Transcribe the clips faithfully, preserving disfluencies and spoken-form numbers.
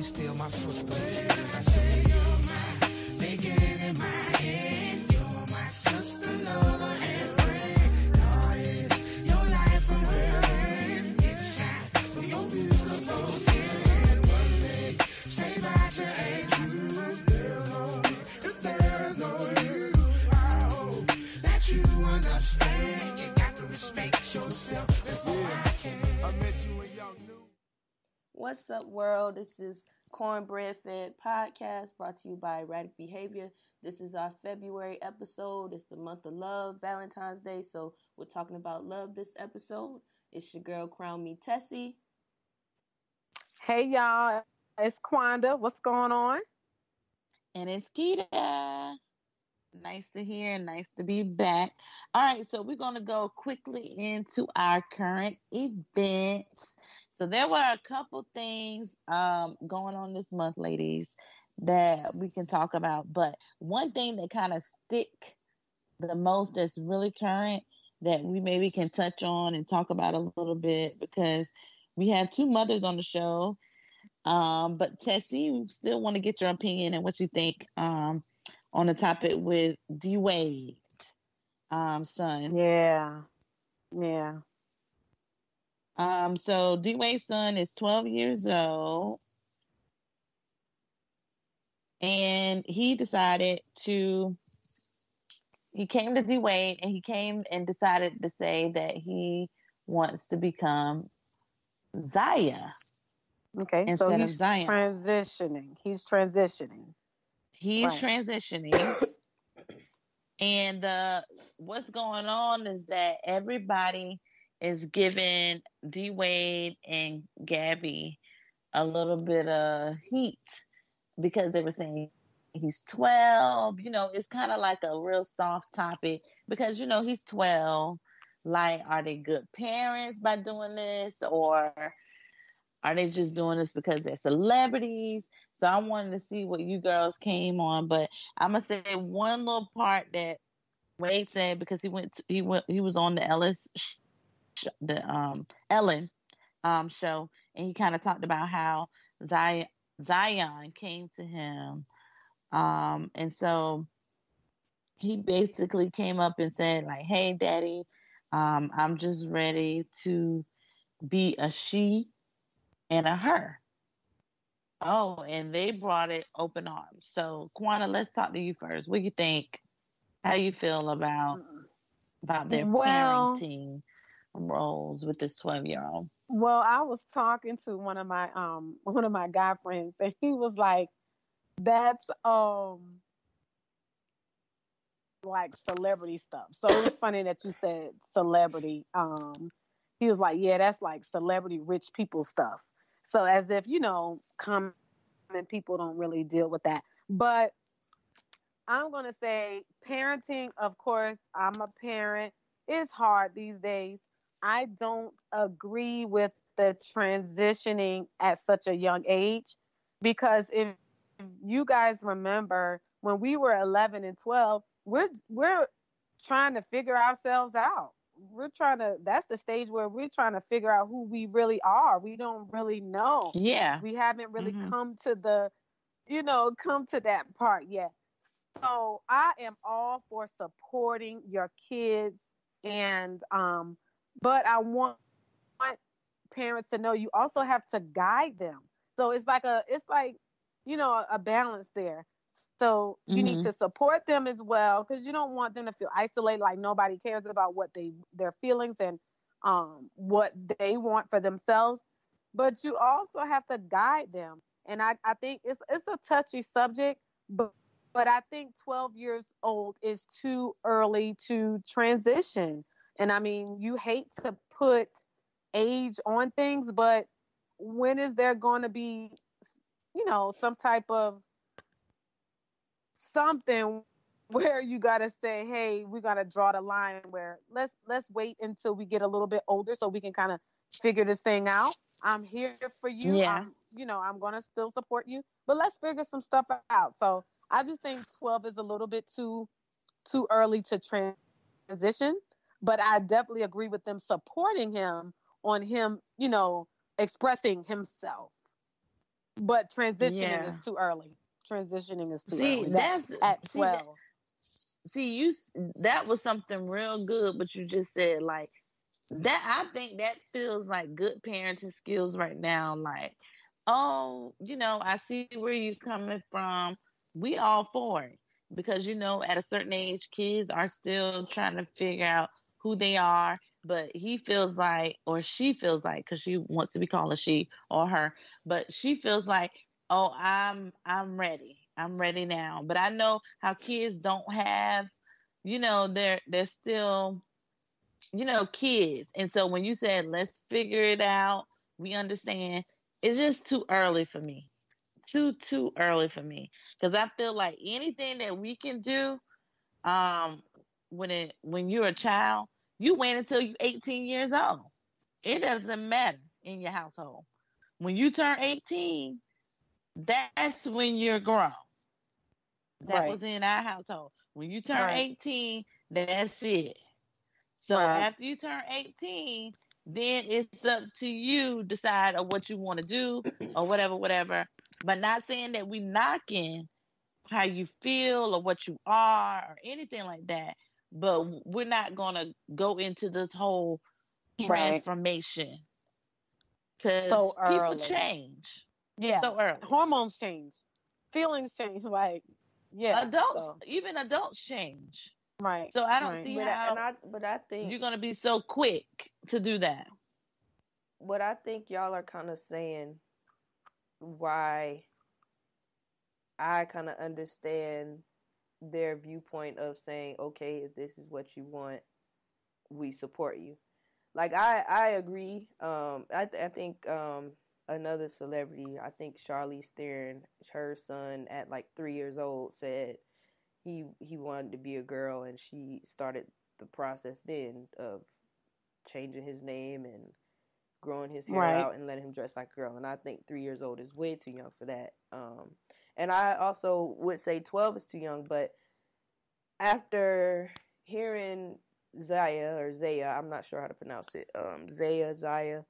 you still my sister. I say you're my, make it in my head. You're my sister, lover, and friend. God is your life from within. It shines for your beautiful skin. And one day, say that you ain't true. There's no me, if there is no you. I hope that you understand. You got to respect yourself before I can. I met you when y'all knew. What's up, world? This is Cornbread Fed Podcast brought to you by Erratic Behavior. This is our February episode. It's the month of love, Valentine's Day, so we're talking about love this episode. It's your girl, Crown Me Tessie. Hey, y'all. It's Quanda. What's going on? And it's Keita. Nice to hear. Nice to be back. All right, so we're going to go quickly into our current events. So there were a couple things um, going on this month, ladies, that we can talk about. But one thing that kind of stick the most that's really current that we maybe can touch on and talk about a little bit, because we have two mothers on the show. Um, but Tessie, we still want to get your opinion and what you think um, on the topic with D Wade, um, son. Yeah. Yeah. Um, so D Wade's son is twelve years old, and he decided to, he came to D Wade and he came and decided to say that he wants to become Zaya. Okay, instead so of he's Zion. transitioning. He's transitioning. He's Right. transitioning. And uh, what's going on is that everybody is giving D Wade and Gabby a little bit of heat because they were saying he's twelve. You know, it's kind of like a real soft topic because, you know, he's twelve. Like, are they good parents by doing this, or are they just doing this because they're celebrities? So I wanted to see what you girls came on, but I'm gonna say one little part that Wade said, because he went to, he went he was on the Ellis sh- the um Ellen um show, and he kind of talked about how Zion Zion came to him, um and so he basically came up and said like, "Hey, Daddy, um I'm just ready to be a she and a her." Oh, and they brought it open arms. So, Kwana, let's talk to you first. What do you think? How you feel about about their Well, parenting roles with this twelve year old? well, I was talking to one of my um one of my guy friends, and he was like, "That's um like celebrity stuff." So it was funny that you said celebrity. Um, he was like, "Yeah, that's like celebrity rich people stuff." So as if, you know, common people don't really deal with that. But I'm going to say parenting, of course, I'm a parent. It's hard these days. I don't agree with the transitioning at such a young age, because if you guys remember when we were eleven and twelve, we're we're trying to figure ourselves out. We're trying to, that's the stage where we're trying to figure out who we really are. We don't really know. Yeah. We haven't really Mhm. come to the, you know, come to that part yet. So I am all for supporting your kids, and um, but I want parents to know you also have to guide them. So it's like a, it's like, you know, a balance there. So you need Mhm. to support them as well, because you don't want them to feel isolated, like nobody cares about what they, their feelings and um, what they want for themselves. But you also have to guide them. And I, I think it's it's a touchy subject, but but I think twelve years old is too early to transition. And I mean, you hate to put age on things, but when is there going to be, you know, some type of something where you got to say, hey, we got to draw the line where let's let's wait until we get a little bit older so we can kind of figure this thing out. I'm here for you. Yeah. I'm, you know, I'm going to still support you, but let's figure some stuff out. So I just think twelve is a little bit too too early to transition, but I definitely agree with them supporting him on him, you know, expressing himself. But transitioning Yeah. is too early. Transitioning is too See, early. That that's at see that twelve. see you s- that was something real good, but you just said like that. I think that feels like good parenting skills right now. Like, oh, you know, I see where you're coming from. We all for it because you know, at a certain age, kids are still trying to figure out who they are. But he feels like, or she feels like, because she wants to be called a she or her, but she feels like, oh, I'm I'm ready. I'm ready now. But I know how kids don't have, you know, they're they're still you know, kids. And so when you said, let's figure it out, we understand, it's just too early for me. Too, too early for me. Because I feel like anything that we can do, um, when it when you're a child, you wait until you're eighteen years old. It doesn't matter in your household. When you turn eighteen, that's when you're grown. That Right. was in our household. When you turn Right. eighteen, that's it. So Right. after you turn eighteen, then it's up to you decide of what you want to do or whatever, whatever. But not saying that we knocking how you feel or what you are or anything like that. But we're not gonna go into this whole Right. transformation So because people early. change Yeah. so early. Hormones change. Feelings change. Like, yeah. Adults, So even adults change. right. So I don't Right. see But I, and how I but I think you're gonna be so quick to do that. what I think y'all are kind of saying why I kind of understand their viewpoint of saying, okay, if this is what you want, we support you. Like I, I agree. Um, I, th- I think um, another celebrity, I think Charlize Theron, her son at like three years old said he he wanted to be a girl, and she started the process then of changing his name and growing his hair Right. out and letting him dress like a girl. And I think three years old is way too young for that. Um, and I also would say twelve is too young, but after hearing Zaya or Zaya, I'm not sure how to pronounce it. Um, Zaya, Zaya.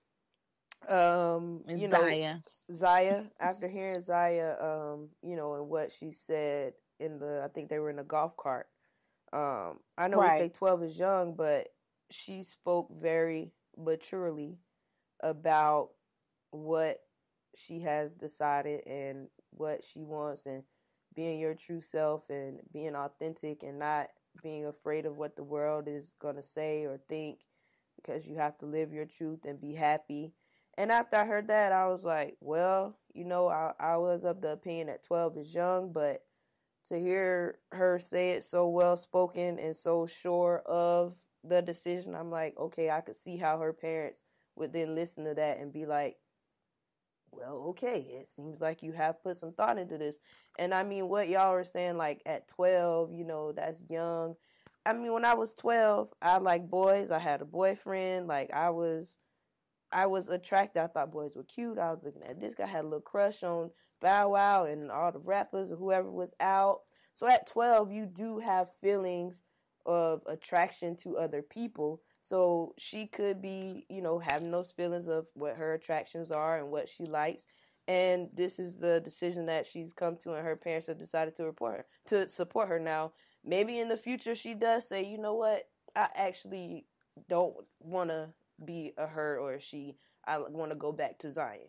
Um, you know, Zaya. Zaya. After hearing Zaya, um, you know, and what she said in the, I think they were in a golf cart. Um, I know we say Right. twelve is young, but she spoke very maturely about what she has decided and what she wants, and being your true self and being authentic and not being afraid of what the world is going to say or think, because you have to live your truth and be happy. And after I heard that, I was like, well, you know, I, I was of the opinion that twelve is young, but to hear her say it so well spoken and so sure of the decision, I'm like, okay, I could see how her parents would then listen to that and be like, well, okay, it seems like you have put some thought into this. And I mean, what y'all are saying, like at twelve, you know, that's young. I mean, when I was twelve, I liked boys. I had a boyfriend. Like I was, I was attracted. I thought boys were cute. I was looking at this guy, had a little crush on Bow Wow and all the rappers or whoever was out. So at twelve, you do have feelings of attraction to other people. So she could be, you know, having those feelings of what her attractions are and what she likes. And this is the decision that she's come to, and her parents have decided to report her, to support her. Now, maybe in the future she does say, you know what, I actually don't want to be a her or a she. I want to go back to Zion.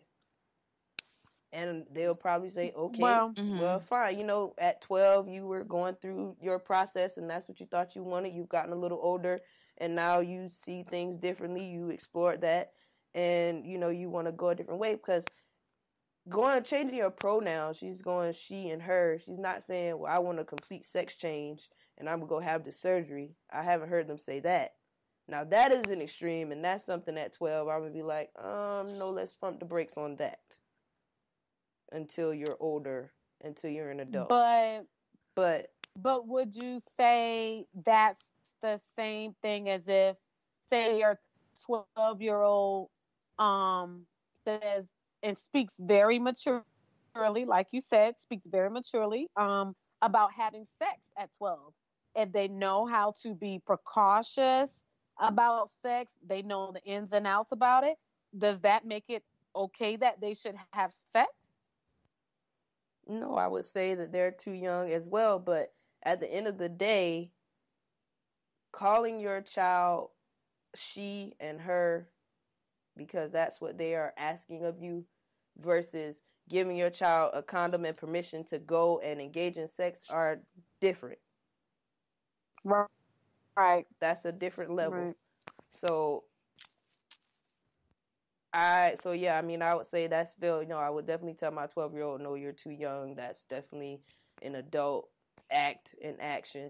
And they'll probably say, okay, Well, well, Mm-hmm. fine. You know, at twelve, you were going through your process and that's what you thought you wanted. You've gotten a little older and now you see things differently. You explored that and, you know, you want to go a different way, because going, changing your pronouns, she's going she and her. She's not saying, well, I want a complete sex change and I'm going to go have the surgery. I haven't heard them say that. Now, that is an extreme, and that's something at twelve I would be like, um, no, let's pump the brakes on that until you're older, until you're an adult. but But but would you say that's the same thing as if, say, your twelve year old um says and speaks very maturely, like you said, speaks very maturely um about having sex at twelve. If they know how to be precautious about sex, they know the ins and outs about it. Does that make it okay that they should have sex? No, I would say that they're too young as well. But at the end of the day, calling your child she and her because that's what they are asking of you versus giving your child a condom and permission to go and engage in sex are different. Right. That's a different level. Right. So I so yeah, I mean I would say that's still, you know, I would definitely tell my twelve year old, no, you're too young. That's definitely an adult act in action.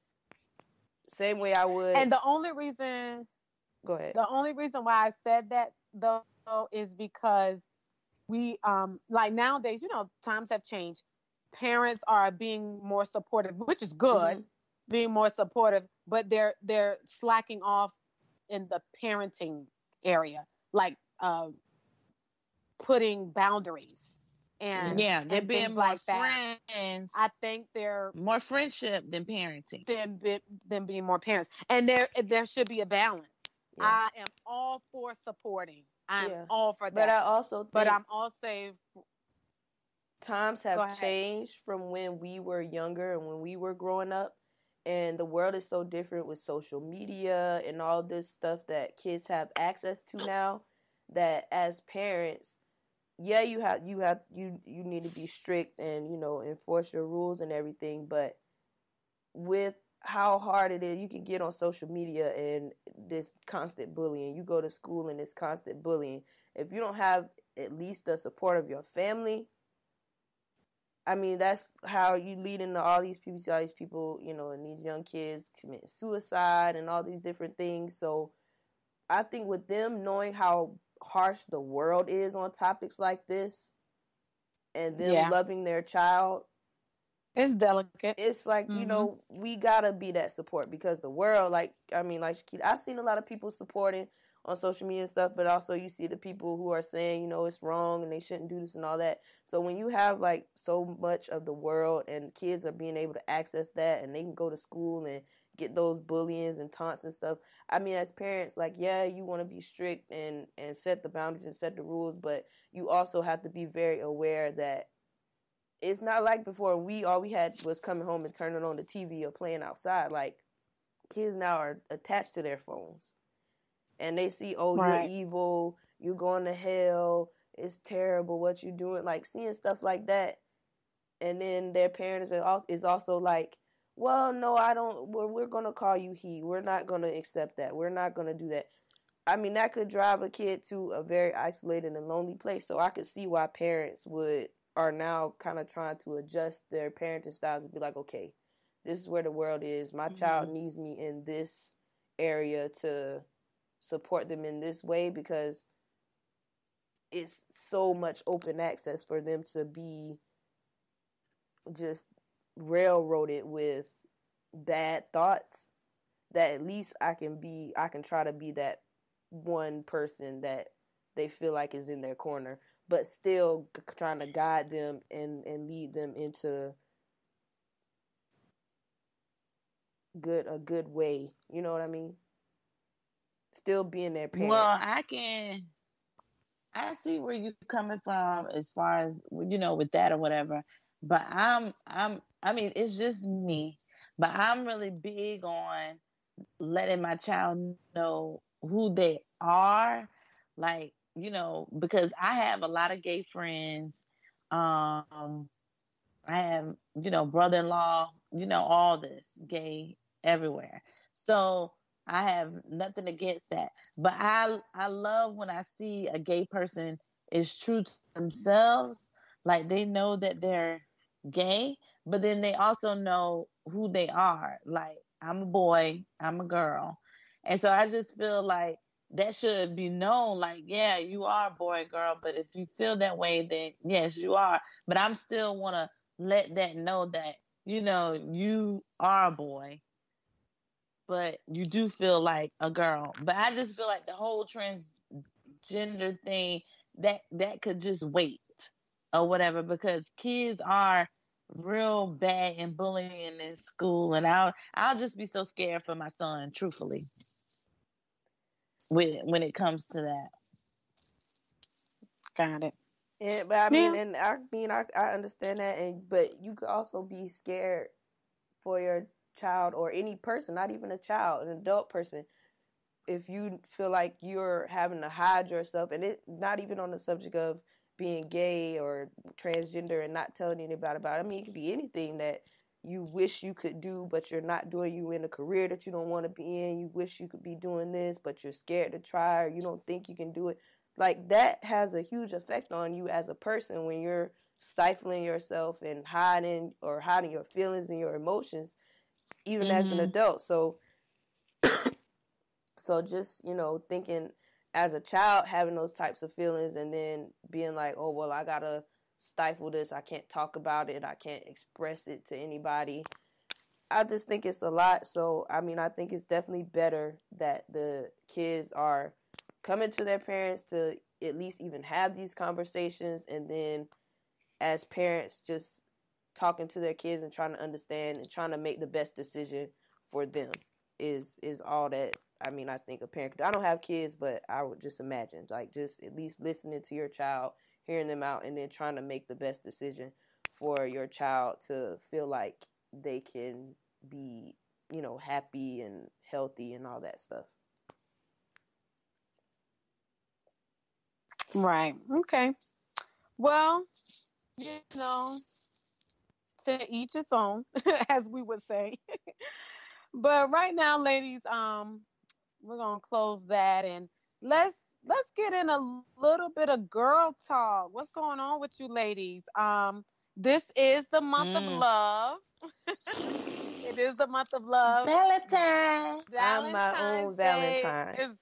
Same way I would. And the only reason Go ahead. the only reason why I said that though is because we um like nowadays, you know, times have changed. Parents are being more supportive, which is good, mm-hmm. being more supportive, but they're they're slacking off in the parenting area, like uh, putting boundaries and Yeah, they're and being things more like that. friends. I think they're more friendship than parenting. than than being more parents, and there there should be a balance. Yeah. I am all for supporting. I'm yeah. all for But that. I also think but I'm also times have changed from when we were younger and when we were growing up, and the world is so different with social media and all this stuff that kids have access to now, that as parents, yeah, you have you have you you need to be strict and, you know, enforce your rules and everything, but with how hard it is, you can get on social media and this constant bullying. You go to school and this constant bullying. If you don't have at least the support of your family, I mean, that's how you lead into all these people, see all these people, you know, and these young kids commit suicide and all these different things. So I think with them knowing how harsh the world is on topics like this and them yeah, loving their child, it's delicate. it's like, mm-hmm. you know, we gotta be that support because the world, like, I mean, like, I've seen a lot of people supporting on social media and stuff, but also you see the people who are saying, you know, it's wrong and they shouldn't do this and all that. So when you have like so much of the world and kids are being able to access that and they can go to school and get those bullyings and taunts and stuff, I mean, as parents, like, yeah, you want to be strict and and set the boundaries and set the rules, but you also have to be very aware that it's not like before we all we had was coming home and turning on the T V or playing outside. Like, kids now are attached to their phones. And they see, oh, right. You're evil, you're going to hell, it's terrible what you're doing. Like, seeing stuff like that. And then their parents are also, is also like, well, no, I don't, we're, we're going to call you he. We're not going to accept that. We're not going to do that. I mean, that could drive a kid to a very isolated and lonely place. So I could see why parents would are now kind of trying to adjust their parenting styles and be like, okay, this is where the world is. My mm-hmm. child needs me in this area to support them in this way because it's so much open access for them to be just railroaded with bad thoughts that at least I can be, I can try to be that one person that they feel like is in their corner, but still trying to guide them and, and lead them into good a good way. You know what I mean? Still being their parent. Well, I can, I see where you're coming from as far as, you know, with that or whatever. But I'm, I'm, I mean, it's just me. But I'm really big on letting my child know who they are. Like, you know, because I have a lot of gay friends. Um, I have, you know, brother-in-law, you know, all this gay everywhere. So I have nothing against that. But I I love when I see a gay person is true to themselves. Like, they know that they're gay, but then they also know who they are. Like, I'm a boy, I'm a girl. And so I just feel like that should be known. Like, yeah, you are a boy, girl, but if you feel that way, then yes, you are. But I'm still want to let that know that, you know, you are a boy, but you do feel like a girl. But I just feel like the whole transgender thing, that that could just wait or whatever, because kids are real bad and bullying in school, and I'll I'll just be so scared for my son, truthfully, when when it comes to that. Got it. And but I mean, Yeah. and I mean, I I understand that, and but you could also be scared for your child or any person, not even a child, an adult person, if you feel like you're having to hide yourself, and it not even on the subject of being gay or transgender and not telling anybody about it. I mean, it could be anything that you wish you could do, but you're not doing. You in a career that you don't want to be in. You wish you could be doing this, but you're scared to try, or you don't think you can do it. Like that has a huge effect on you as a person when you're stifling yourself and hiding or hiding your feelings and your emotions, even as an Mm-hmm. adult. So So just, you know, thinking as a child, having those types of feelings and then being like, oh, well, I got to stifle this. I can't talk about it. I can't express it to anybody. I just think it's a lot. So, I mean, I think it's definitely better that the kids are coming to their parents to at least even have these conversations. And then as parents, just talking to their kids and trying to understand and trying to make the best decision for them is is all that I mean I think a parent could do. I don't have kids, but I would just imagine like just at least listening to your child, hearing them out, and then trying to make the best decision for your child to feel like they can be, you know, happy and healthy and all that stuff. Right. Okay. Well, you know, to each its own, as we would say. But right now, ladies, um, we're gonna close that and let's let's get in a little bit of girl talk. What's going on with you ladies? Um, this is the month of Mm. love. It is the month of love. Valentine. I'm my Valentine's own Day Valentine. is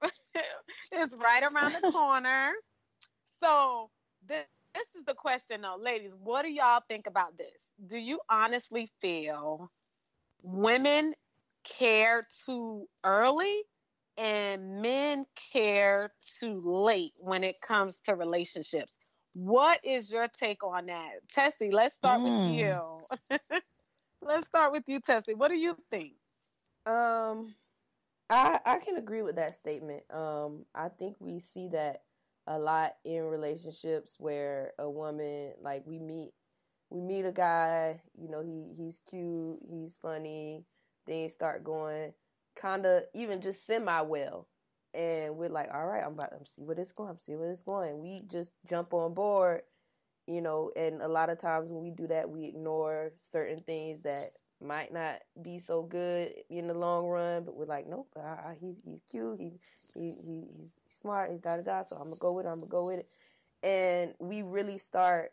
is right around the corner. So this, this is the question though, ladies. What do y'all think about this? Do you honestly feel women care too early and men care too late when it comes to relationships? What is your take on that? Tessie, let's start with Mm. you. Let's start with you, Tessie. What do you think? Um I I can agree with that statement. Um, I think we see that a lot in relationships where a woman like we meet we meet a guy, you know, he he's cute, he's funny, things start going kind of even just semi well, and we're like, all right, I'm about to see where this going, I'm see where this going. We just jump on board, you know, and a lot of times when we do that, we ignore certain things that might not be so good in the long run, but we're like, nope, uh, he's he's cute, he's he, he he's smart, he's da da da. So I'm gonna go with it. I'm gonna go with it, and we really start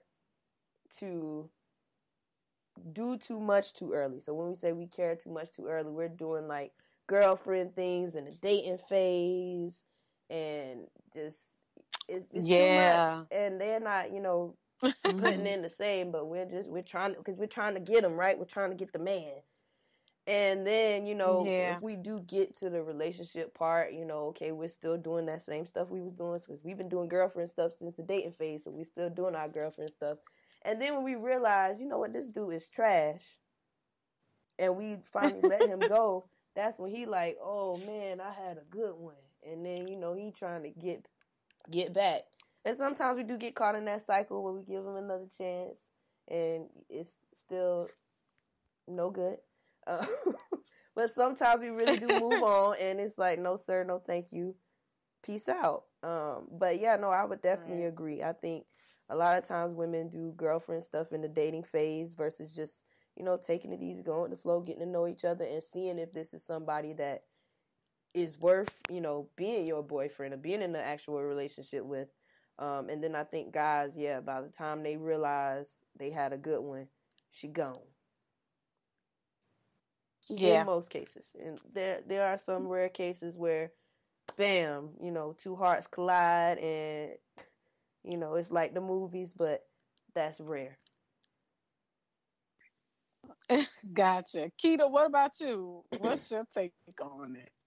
to do too much too early. So when we say we care too much too early, we're doing like girlfriend things in the dating phase, and just it's, it's too much, Yeah. and they're not, you know, putting in the same, but we're just we're trying to because we're trying to get them right. We're trying to get the man, and then you know Yeah. if we do get to the relationship part, you know, okay, we're still doing that same stuff we was doing because we've been doing girlfriend stuff since the dating phase, so we're still doing our girlfriend stuff. And then when we realize, you know what, this dude is trash, and we finally let him go, that's when he like, oh man, I had a good one, and then you know he trying to get get back. And sometimes we do get caught in that cycle where we give them another chance and it's still no good. Uh, but sometimes we really do move on and it's like, no, sir, no, thank you. Peace out. Um, but yeah, no, I would definitely Right. agree. I think a lot of times women do girlfriend stuff in the dating phase versus just, you know, taking it easy, going with the flow, getting to know each other and seeing if this is somebody that is worth, you know, being your boyfriend or being in an actual relationship with. Um, and then I think guys, yeah, by the time they realize they had a good one, she gone. In Yeah. most cases. And there there are some rare cases where bam, you know, two hearts collide and you know, it's like the movies, but that's rare. Gotcha. Keita, what about you? What's your take on it?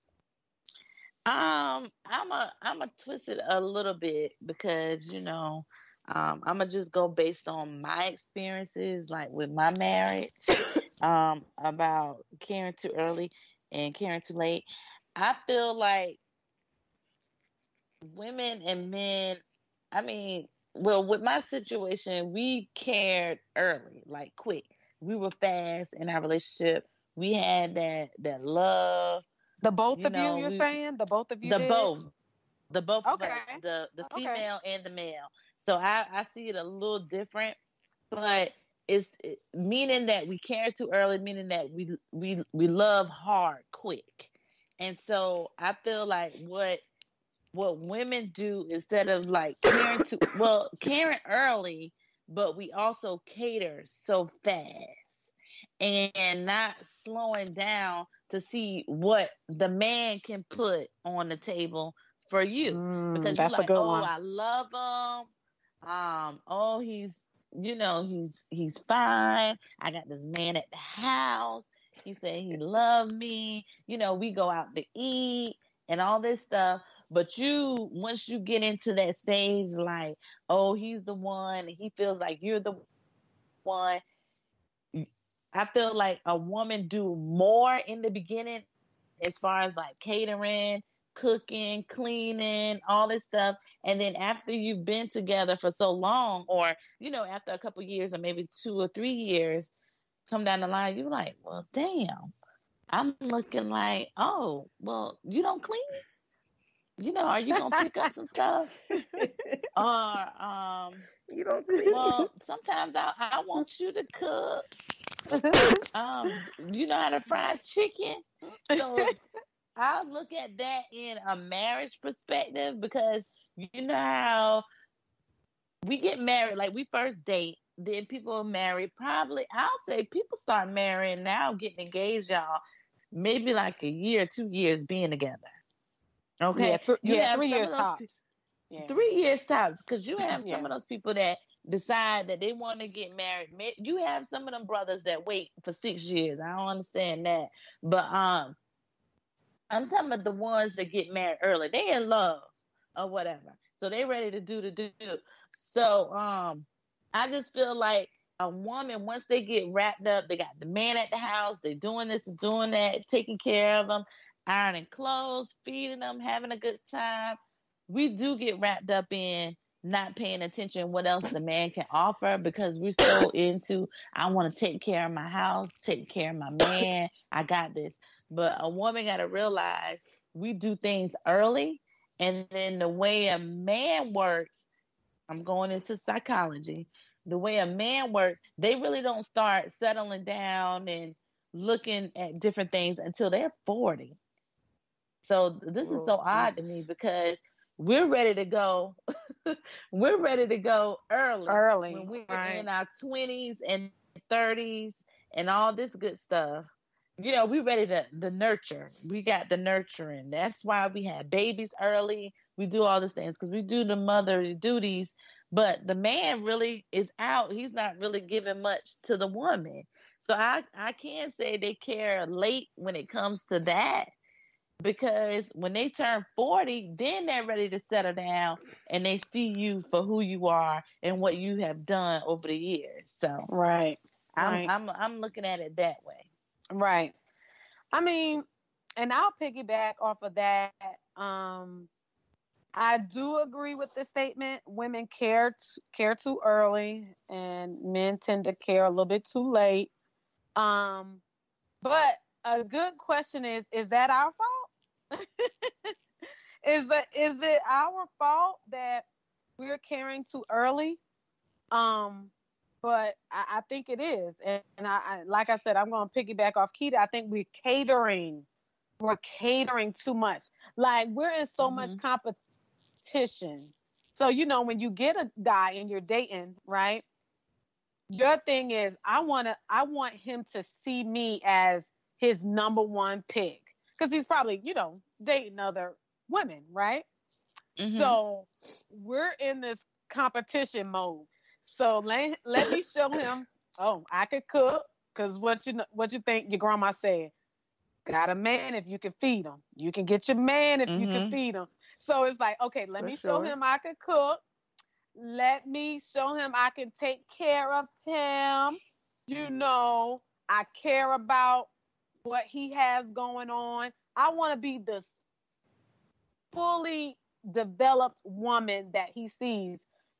Um, I'm a I'm a twist it a little bit because you know, um, I'm gonna just go based on my experiences, like with my marriage, um, about caring too early and caring too late. I feel like women and men, I mean, well, with my situation, we cared early, like quick. We were fast in our relationship. We had that that love. The both You of you, know, you're we saying? The both of you the did? both, the both of Okay. us, the the Okay. female and the male. So I I see it a little different, but it's it, meaning that we care too early, meaning that we we we love hard, quick, and so I feel like what what women do instead of like caring to well caring early, but we also cater so fast and not slowing down to see what the man can put on the table for you, Mm, because you that's a like, good oh, one. I love him, um oh, he's you know he's he's fine, I got this man at the house, he said he loved me, you know we go out to eat and all this stuff. But you, once you get into that stage, like, oh, he's the one, and he feels like you're the one. I feel like a woman do more in the beginning as far as like catering, cooking, cleaning, all this stuff. And then after you've been together for so long, or, you know, after a couple years or maybe two or three years, come down the line, you're like, well, damn, I'm looking like, oh, well, you don't clean? You know, are you gonna pick up some stuff? Or um, You don't clean. well, sometimes I I want you to cook. Um, you know how to fry chicken. So I look at that in a marriage perspective, because you know how we get married, like we first date, then people are married. Probably, I'll say people start marrying now, getting engaged, y'all. Maybe like a year, two years being together. yeah, Okay, th- you yeah, have three some years of those tops. Yeah. three years tops, because you have some Yeah. of those people that decide that they want to get married. You have some of them brothers that wait for six years. I don't understand that, but um, I'm talking about the ones that get married early. They in love or whatever, so they ready to do the do. So um, I just feel like a woman, once they get wrapped up, they got the man at the house, they doing this and doing that, taking care of them, ironing clothes, feeding them, having a good time. We do get wrapped up in not paying attention what else the man can offer, because we're so into, I want to take care of my house, take care of my man, I got this. But a woman got to realize we do things early, and then the way a man works, I'm going into psychology, the way a man works, they really don't start settling down and looking at different things until they're forty. So this is Oh, so odd to me, Jesus. because we're ready to go. We're ready to go early when Early, we're right? in our twenties and thirties and all this good stuff. You know, we ready to the nurture. We got the nurturing. That's why we have babies early. We do all these things because we do the motherly duties. But the man really is out. He's not really giving much to the woman. So I I can say they care late when it comes to that, because when they turn forty, then they're ready to settle down and they see you for who you are and what you have done over the years. So Right. I'm Right. I'm I'm looking at it that way. Right. I mean, and I'll piggyback off of that. Um, I do agree with the statement. Women care t- care too early, and men tend to care a little bit too late. Um, but a good question is: Is that our fault? is that is it our fault that we're caring too early? Um, but I, I think it is, and, and I, I like I said, I'm going to piggyback off Keita. I think we're catering, we're catering too much. Like we're in so much Mm-hmm. competition. So you know, when you get a guy and you're dating, right? Your thing is, I want to, I want him to see me as his number one pick, because he's probably, you know, dating other women, right? Mm-hmm. So we're in this competition mode. So let, let me show him, oh, I could cook. Cause what you what you think your grandma said? Got a man if you can feed him. You can get your man if you can Mm-hmm. feed him. So it's like, okay, let For me show sure. him I can cook. Let me show him I can take care of him. You know, I care about what he has going on. I want to be the fully developed woman that he sees.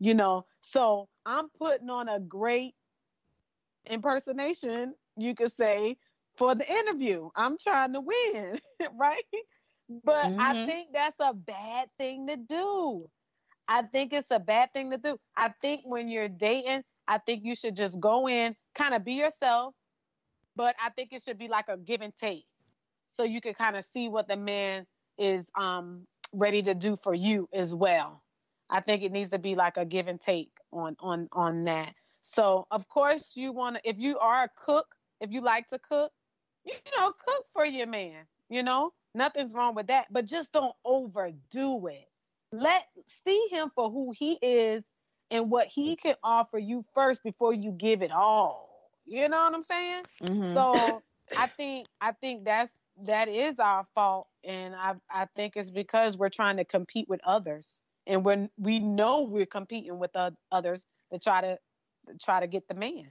you know. So I'm putting on a great impersonation, you could say, for the interview. I'm trying to win, right? But I Mm-hmm. think that's a bad thing to do. I think it's a bad thing to do. I think when you're dating, I think you should just go in, kind of be yourself, but I think it should be like a give and take. So you can kind of see what the man is um ready to do for you as well. I think it needs to be like a give and take on on on that. So of course you want to, if you are a cook, if you like to cook, you know, cook for your man. You know, nothing's wrong with that, but just don't overdo it. Let see him for who he is and what he can offer you first before you give it all. You know what I'm saying? Mm-hmm. So I think I think that's that is our fault, and I I think it's because we're trying to compete with others, and when we know we're competing with o- others to try to, to try to get the man.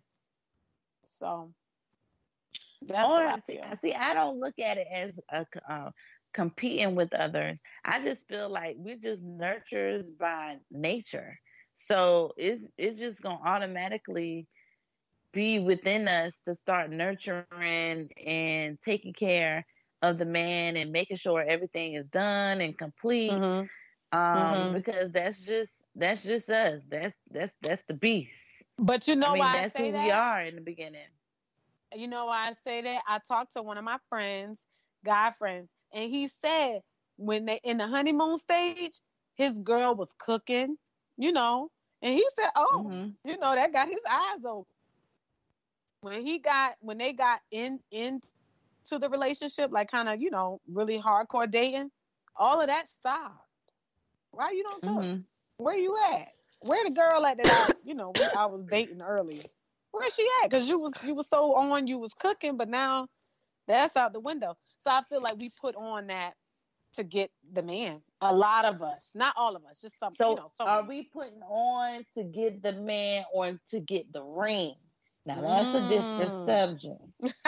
So that's what Or I see, feel. see, I don't look at it as a c- uh, competing with others. I just feel like we're just nurturers by nature. So it's it's just gonna automatically be within us to start nurturing and taking care of the man and making sure everything is done and complete. Mhm. Um, Mhm. because that's just that's just us. That's that's that's the beast. But you I know mean, why I that's who say we that? are in the beginning. You know why I say that? I talked to one of my friends, guy friends, and he said when they in the honeymoon stage, his girl was cooking, you know, and he said, "Oh, Mm-hmm. you know, that got his eyes open." When he got when they got in into the relationship, like kind of, you know, really hardcore dating, all of that stopped. Why you don't cook? Mm-hmm. Where you at? Where the girl at that I, you know, we I was dating earlier? Where she at? Because you was you was so on, you was cooking, but now that's out the window. So I feel like we put on that to get the man. A lot of us, not all of us, just some, you So know, some are women. we putting on to get the man or to get the ring? Now that's a different Mm. subject.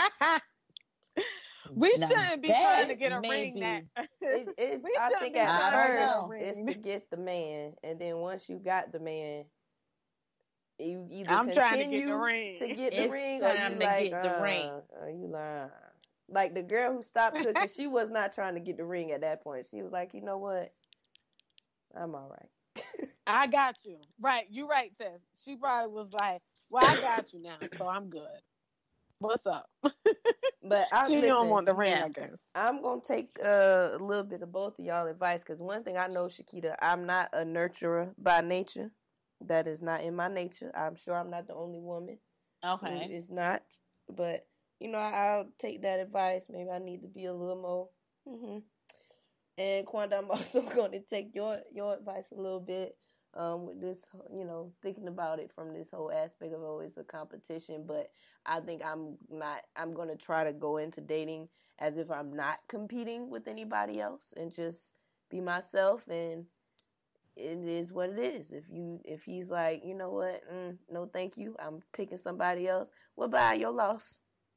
We Now shouldn't be trying that to It, get a may ring that be, it, it, we I shouldn't think be at I trying to don't get a first know. it's ring. to get the man, and then once you got the man, you either I'm trying to get the continue to ring. get the It's ring or you time to like, get the ring. uh, uh you lying. Like the girl who stopped cooking, she was not trying to get the ring at that point. She was like, you know what? I'm all right. I got you. Right, you right, Tess. She probably was like, "Well, I got you now, so I'm good. What's up?" But I She don't listen. want the ring, Yeah. I guess. I'm gonna take uh, a little bit of both of y'all advice because one thing I know, Shakita, I'm not a nurturer by nature. That is not in my nature. I'm sure I'm not the only woman who Okay. is not. But you know, I'll take that advice. Maybe I need to be a little more. Mm-hmm. And Quanda, I'm also going to take your your advice a little bit um, with this, you know, thinking about it from this whole aspect of always a competition. But I think I'm not. I'm going to try to go into dating as if I'm not competing with anybody else and just be myself. And it is what it is. If you if he's like, you know what, mm, no, thank you, I'm picking somebody else. Well, bye, your loss.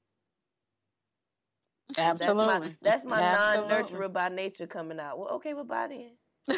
That's my Absolutely, that's my non absolutely. nurturer by nature coming out. Well, okay, well, bye then.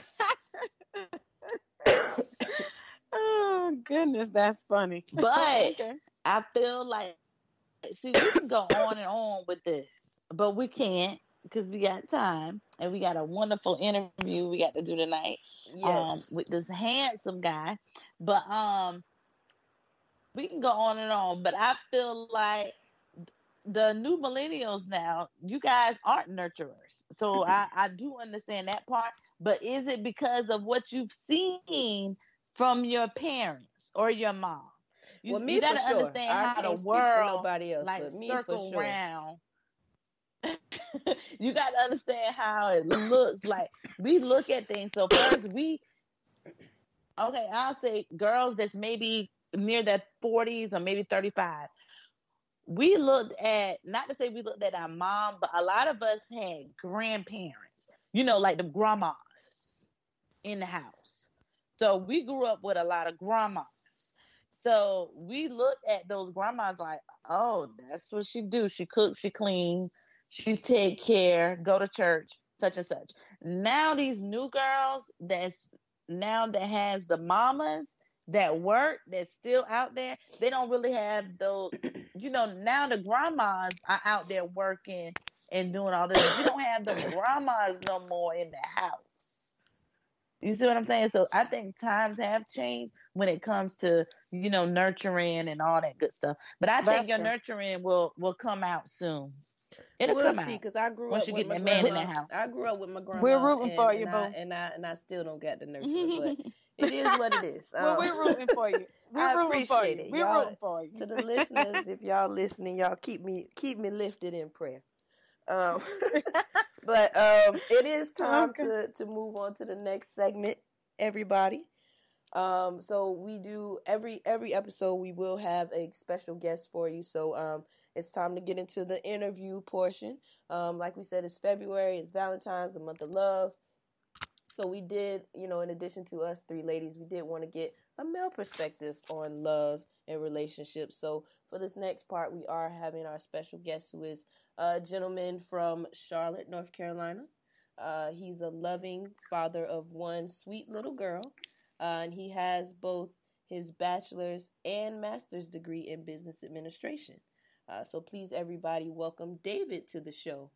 Oh goodness, that's funny. But Okay. I feel like, see, we can go on and on with this, but we can't because we got time and we got a wonderful interview we got to do tonight um, Yes. with this handsome guy. But um, we can go on and on. But I feel like the new millennials now, you guys aren't nurturers. So I, I do understand that part. But is it because of what you've seen from your parents or your mom? You Well, you me got for to sure. understand I how the can't speak for world nobody else, like but me for circle sure. round. You got to understand how it looks like. We look at things. So first we okay, I'll say girls that's maybe near their forties or maybe thirty-five. We looked at, not to say we looked at our mom, but a lot of us had grandparents, you know, like the grandmas in the house. So we grew up with a lot of grandmas. So we looked at those grandmas like, oh, that's what she do. She cooks, she clean, she take care, go to church, such and such. Now these new girls that's now that has the mamas, that work that's still out there, they don't really have those. You know, now the grandmas are out there working and doing all this. We don't have them grandmas no more in the house. You see what I'm saying? So I think times have changed when it comes to, you know, nurturing and all that good stuff. But I think That's your true. nurturing will will come out soon. It'll We'll come see, out because I grew once up you with get my that man in the grandma. house. I grew up with my We're grandma, rooting and for you, and I boo. and I and I still don't get the nurturing, but it is what it is. Well, Um, we're rooting for you. We're I rooting for appreciate you. it, We're y'all. rooting for you. To the listeners, if y'all listening, y'all keep me keep me lifted in prayer. Um, but um, it is time Okay. to to move on to the next segment, everybody. Um, so we do every every episode we will have a special guest for you. So um, it's time to get into the interview portion. Um, like we said, it's February, it's Valentine's, the month of love. So we did, you know, in addition to us three ladies, we did want to get a male perspective on love and relationships. So for this next part, we are having our special guest, who is a gentleman from Charlotte, North Carolina. Uh, he's a loving father of one sweet little girl, uh, and he has both his bachelor's and master's degree in business administration. Uh, so please, everybody, welcome David to the show.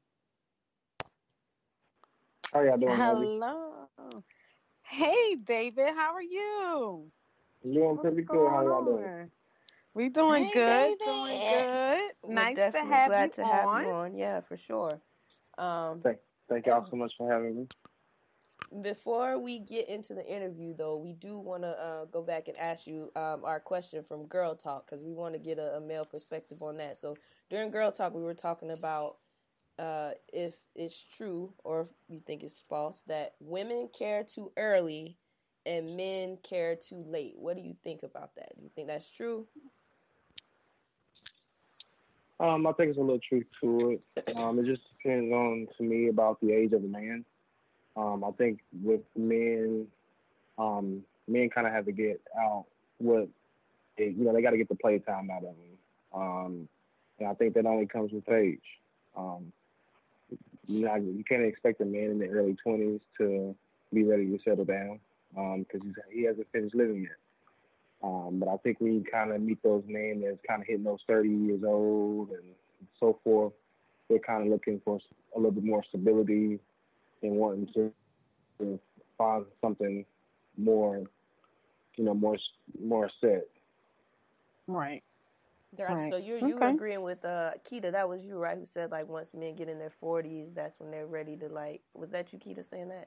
How y'all doing, ladies? Hello. Hey, David. How are you? I'm doing What's pretty good. How going y'all doing? on? We doing Hey, good. Doing David. good. We're Nice to definitely have glad you to have on. you on. Yeah, for sure. Um, Thank, thank y'all so much for having me. Before we get into the interview, though, we do want to uh, go back and ask you um, our question from Girl Talk, because we want to get a, a male perspective on that. So during Girl Talk, we were talking about uh, if it's true or if you think it's false that women care too early and men care too late. What do you think about that? Do you think that's true? Um, I think it's a little truth to it. Um, it just depends on to me about the age of the man. Um, I think with men, um, men kind of have to get out what they, you know, they got to get the playtime out of them. Um, and I think that only comes with age. Um, you know, you can't expect a man in the early twenties to be ready to settle down because um, he hasn't finished living yet. Um, but I think when you kind of meet those men that's kind of hitting those thirty years old and so forth, they're kind of looking for a little bit more stability and wanting to, to find something more, you know, more more set. Right. Gotcha. Right. So you're you Okay. agreeing with uh Keita? That was you, right? Who said like once men get in their forties, that's when they're ready to like. Was that you, Keita, saying that?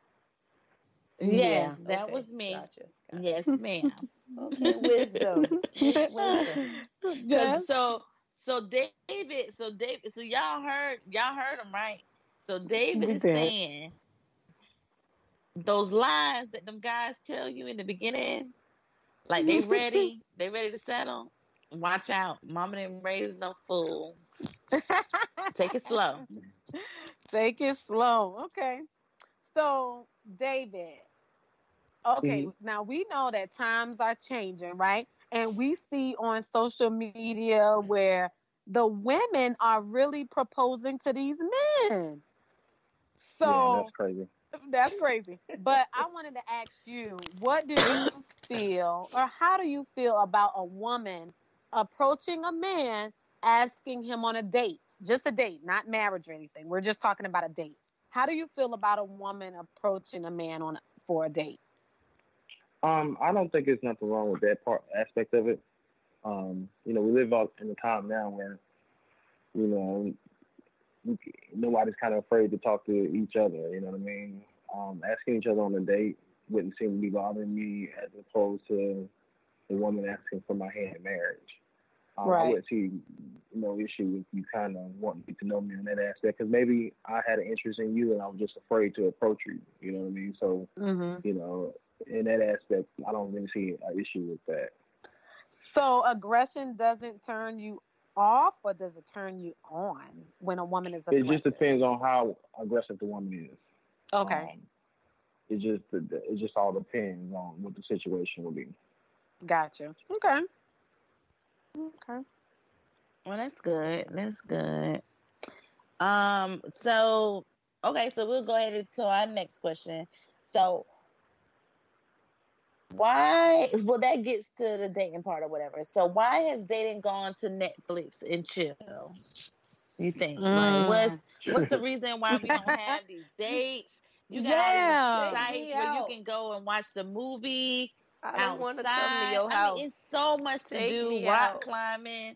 Yeah. Yes, that Okay, was me. gotcha, gotcha. Yes, ma'am. Okay, wisdom, Miss Wisdom. Yes. Cause so so David, so David, so y'all heard y'all heard him right. So David We is did. saying those lies that them guys tell you in the beginning, like they ready, they ready to settle. Watch out, mama didn't raise no fool. Take it slow. Take it slow. Okay. So, David, okay, Mm-hmm. now we know that times are changing, right? And we see on social media where the women are really proposing to these men. Yeah, that's So crazy. that's crazy. But I wanted to ask you, what do you feel, or how do you feel about a woman approaching a man asking him on a date? Just a date, not marriage or anything. We're just talking about a date. How do you feel about a woman approaching a man on for a date? Um, I don't think there's nothing wrong with that part aspect of it. Um, you know, we live out in a time now where you know nobody's kind of afraid to talk to each other. You know what I mean? Um, asking each other on a date wouldn't seem to be bothering me as opposed to the woman asking for my hand in marriage. Um, I Right. wouldn't see no issue with you kind of wanting to get to know me in that aspect because maybe I had an interest in you and I was just afraid to approach you. You know what I mean? So, Mm-hmm. you know, in that aspect, I don't really see an issue with that. So aggression doesn't turn you off, or does it turn you on when a woman is It just aggressive? depends on how aggressive the woman is. Okay. Um, it just it just all depends on what the situation will be. Gotcha. Okay. Okay. Well, that's good. That's good. Um, so okay, so we'll go ahead into our next question. So why? Well, that gets to the dating part or whatever. So why has dating gone to Netflix and chill? You think like what's Mm. what's the reason why we don't have these dates? You got all these Yeah. Take sites me where you out. can go and watch the movie I don't want to come to outside. your I mean, it's house. so much to Take do. me Rock out. climbing.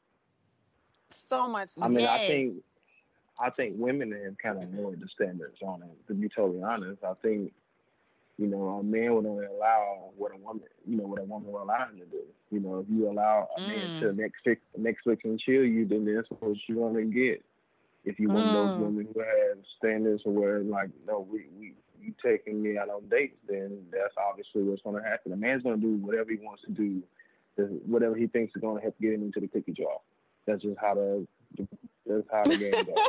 So much I to mean, do. I Yes. think I think women have kind of lowered the standards on it. To be totally honest, I think you know a man would only allow what a woman, you know, what a woman will allow him to do. You know, if you allow a man to Mm. Netflix, Netflix and chill you, then that's what you're gonna get. If you one of those Mm. women who have standards where like, no, we we you taking me out on dates, then that's obviously what's gonna happen. A man's gonna do whatever he wants to do, whatever he thinks is gonna help get him into the cookie jar. That's just how the that's how the game goes.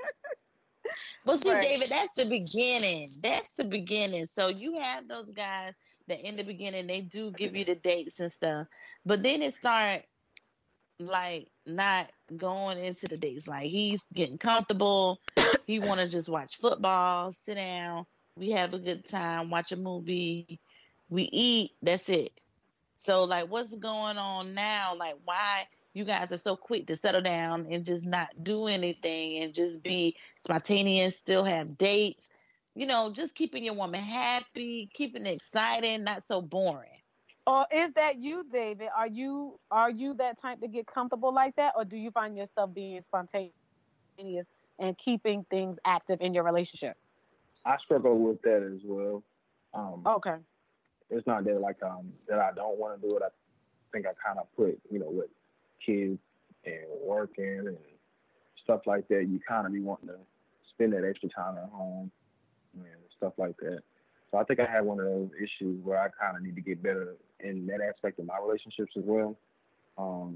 But see, Right. David, that's the beginning. That's the beginning. So you have those guys that in the beginning they do give you the dates and stuff, but then it start like not going into the dates. Like he's getting comfortable. He want to just watch football, sit down. We have a good time, watch a movie. We eat. That's it. So like, what's going on now? Like, why you guys are so quick to settle down and just not do anything and just be spontaneous, still have dates, you know, just keeping your woman happy, keeping it exciting, not so boring. Or is that you, David? Are you are you that type to get comfortable like that, or do you find yourself being spontaneous and keeping things active in your relationship? I struggle with that as well. Um, Okay. it's not that like um that I don't want to do it. I think I kind of put you know with kids and working and stuff like that. You kind of be wanting to spend that extra time at home and stuff like that. So I think I have one of those issues where I kind of need to get better in that aspect of my relationships as well. Um,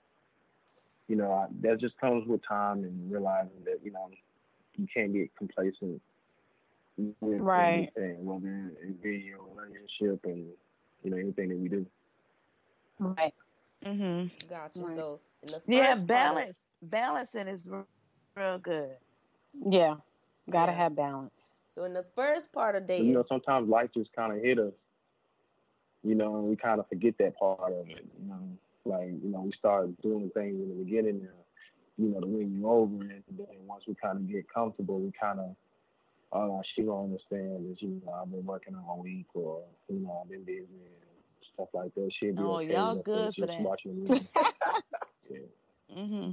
you know, I, that just comes with time and realizing that you know you can't get complacent with Right. anything, whether it be your relationship and you know anything that we do. Right. Mm-hmm. Gotcha. Right. So in the Yeah, first part of balance. Balancing is real, real good. Yeah. Gotta yeah. have balance. So in the first part of But you know, dating, sometimes life just kind of hit us, you know, and we kind of forget that part of it. You know, like you know, we start doing things in the beginning, and, you know, to win you over, and then once we kind of get comfortable, we kind of, oh, no, she don't understand this. You know, I've been working all week, or you know, I've been busy and stuff like that. She'll be Oh, okay y'all with us good for just that. watching a movie. Yeah. Mm-hmm.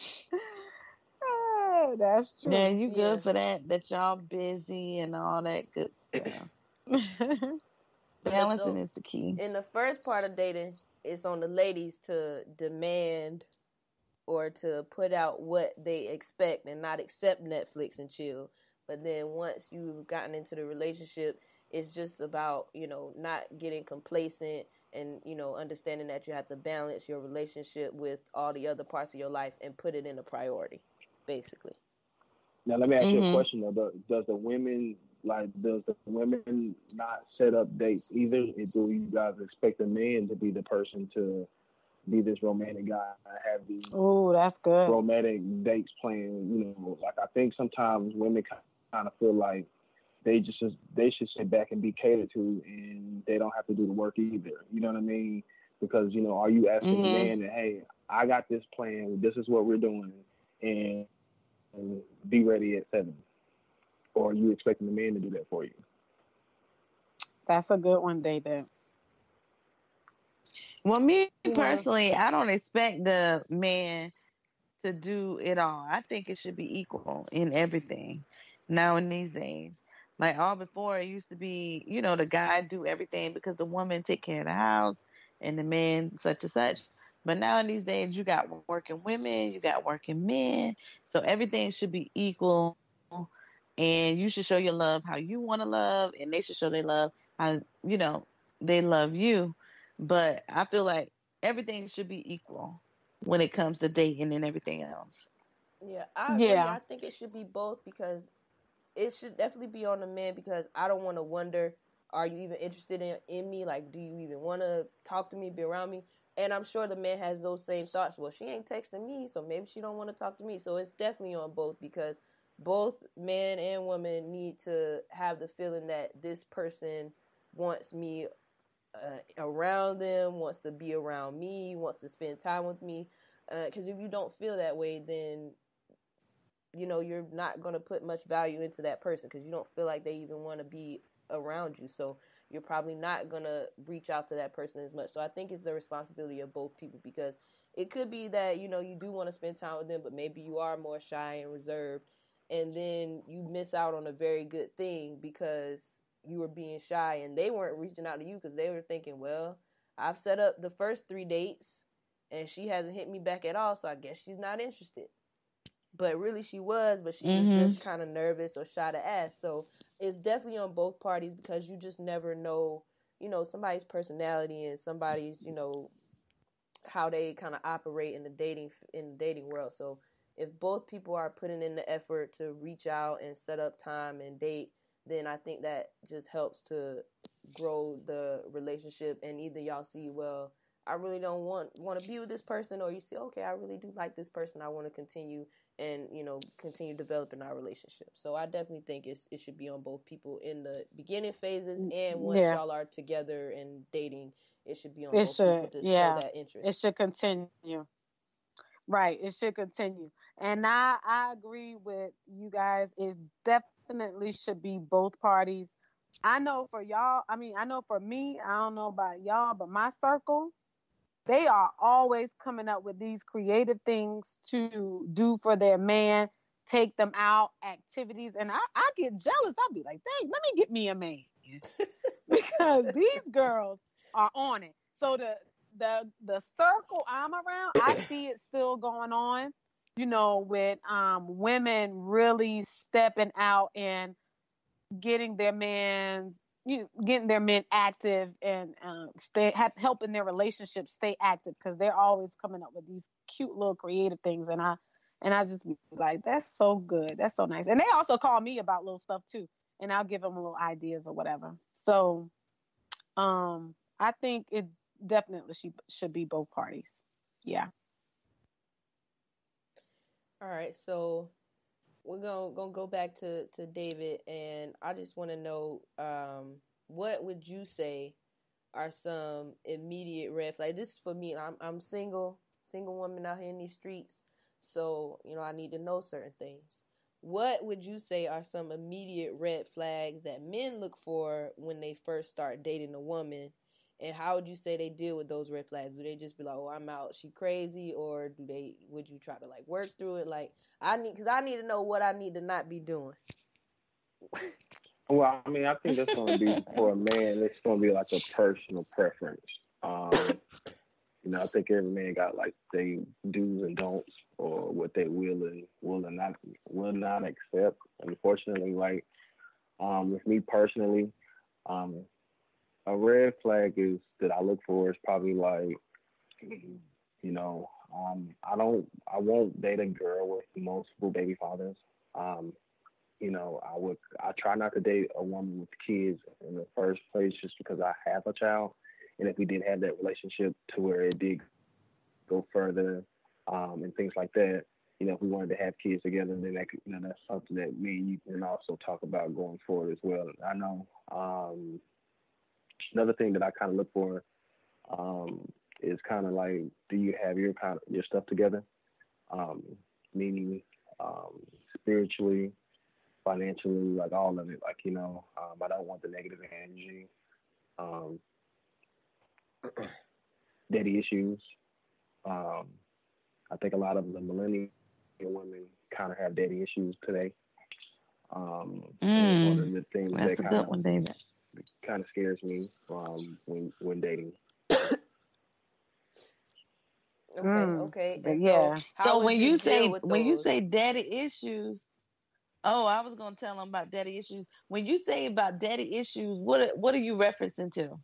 Oh, that's Yeah, true. you yeah. good for that. That y'all busy and all that good stuff. Yeah. Balancing So is the key. in the first part of dating, it's on the ladies to demand or to put out what they expect and not accept Netflix and chill. But then once you've gotten into the relationship, it's just about, you know, not getting complacent and, you know, understanding that you have to balance your relationship with all the other parts of your life and put it in a priority, basically. Now let me ask you a Mm-hmm. question though. Does, does the women like does the women not set up dates either? Or do you guys expect the man to be the person to be this romantic guy and have these Oh, that's good. romantic dates playing? You know, like I think sometimes women kind of feel like they just they should sit back and be catered to, and they don't have to do the work either. You know what I mean? Because you know, are you asking the Mm-hmm. man that, hey, I got this plan, this is what we're doing, and, and be ready at seven? Or are you expecting the man to do that for you? That's a good one, David. Well, me You know, personally, I don't expect the man to do it all. I think it should be equal in everything now in these days. Like all before, it used to be, you know, the guy do everything because the woman take care of the house and the man such and such. But now in these days, you got working women, you got working men, so everything should be equal. And you should show your love how you want to love, and they should show their love how you know they love you. But I feel like everything should be equal when it comes to dating and everything else. Yeah, I agree. yeah. I think it should be both because it should definitely be on the man because I don't want to wonder, are you even interested in, in me? Like, do you even want to talk to me, be around me? And I'm sure the man has those same thoughts. Well, she ain't texting me, so maybe she don't want to talk to me. So it's definitely on both because both man and woman need to have the feeling that this person wants me uh, around them, wants to be around me, wants to spend time with me. Because uh, if you don't feel that way, then you know you're not going to put much value into that person because you don't feel like they even want to be around you. So you're probably not going to reach out to that person as much. So I think it's the responsibility of both people, because it could be that, you know, you do want to spend time with them, but maybe you are more shy and reserved, and then you miss out on a very good thing because you were being shy and they weren't reaching out to you because they were thinking, well, I've set up the first three dates and she hasn't hit me back at all, so I guess she's not interested. But really she was, but she Mm-hmm. was just kind of nervous or shy to ask. So it's definitely on both parties, because you just never know, you know, somebody's personality and somebody's, you know, how they kind of operate in the dating in the dating world. So if both people are putting in the effort to reach out and set up time and date, then I think that just helps to grow the relationship. And either y'all see, well, I really don't want want to be with this person, or you see, okay, I really do like this person, I want to continue and, you know, continue developing our relationship. So I definitely think it's, it should be on both people in the beginning phases, and once Yeah, y'all are together and dating, it should be on it both people should. to show Yeah, that it interest. should continue. Right, it should continue. And I I agree with you guys. It definitely should be both parties. I know for y'all, I mean, I know for me, I don't know about y'all, but my circle, they are always coming up with these creative things to do for their man, take them out, activities. And I, I get jealous. I'll be like, dang, let me get me a man. Because these girls are on it. So the the the circle I'm around, I see it still going on, you know, with um women really stepping out and getting their men, you know, getting their men active and um, stay ha- helping their relationships stay active, because they're always coming up with these cute little creative things. And I and I just be like, that's so good, that's so nice. And they also call me about little stuff too, and I'll give them little ideas or whatever. So um, I think it definitely should should be both parties. Yeah. All right, so we're gonna gonna go back to to David, and I just want to know, um, what would you say are some immediate red flags? This is for me. I'm I'm single, single woman out here in these streets, so you know I need to know certain things. What would you say are some immediate red flags that men look for when they first start dating a woman? And how would you say they deal with those red flags? Do they just be like, "Oh, I'm out, she crazy," or do they? Would you try to like work through it? Like I need, because I need to know what I need to not be doing. Well, I mean, I think that's going to be for a man. It's going to be like a personal preference. Um, you know, I think every man got like they do's and don'ts, or what they will and will and not will not accept. Unfortunately, like um, with me personally, um, a red flag is that I look for is probably like, you know, um, I don't, I won't date a girl with multiple baby fathers. Um, you know, I would, I try not to date a woman with kids in the first place, just because I have a child. And if we did have that relationship to where it did go further, um, and things like that, you know, if we wanted to have kids together, then that could, you know, that's something that me and you can also talk about going forward as well. I know, um, another thing that I kind of look for, um, is kind of like, do you have your kind of your stuff together? Um, meaning, um, spiritually, financially, like all of it. Like, you know, um, I don't want the negative energy. Um, daddy issues. Um, I think a lot of the millennial women kind of have daddy issues today. Um, and it's one of Mm, the things that's that a kind good of one, David. kind of scares me, um, when when dating. Okay, Mm, okay. but And so, yeah. how So would when you you deal say with when you those? say daddy issues, oh, I was gonna tell them about daddy issues. When you say about daddy issues, what are- what are you referencing to?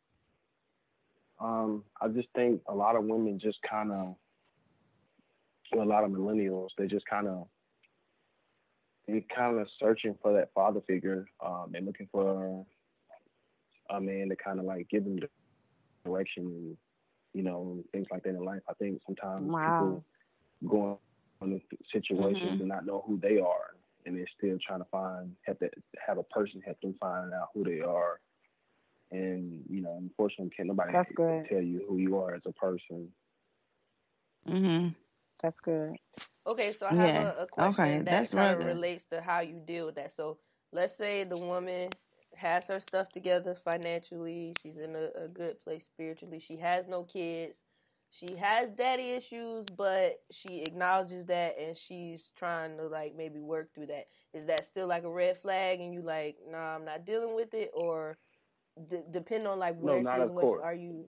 Um, I just think a lot of women just kind of, well, a lot of millennials, they just kind of, they kind of searching for that father figure. Um, they're looking for a man to kind of like give them direction and, you know, things like that in life. I think sometimes people Wow. go into situations Mm-hmm. and not know who they are, and they're still trying to find have that have a person help them find out who they are. And you know, unfortunately, can't nobody That's good. tell you who you are as a person. Mhm. That's good. Okay, so I have a, a Yes. Okay. question that That's kind real of good. relates to how you deal with that. So let's say the woman has her stuff together financially, she's in a, a good place spiritually, she has no kids, she has daddy issues, but she acknowledges that and she's trying to like maybe work through that. Is that still like a red flag and you like, nah, I'm not dealing with it? Or d- depending on like No, where she not is of and what she, course. are you?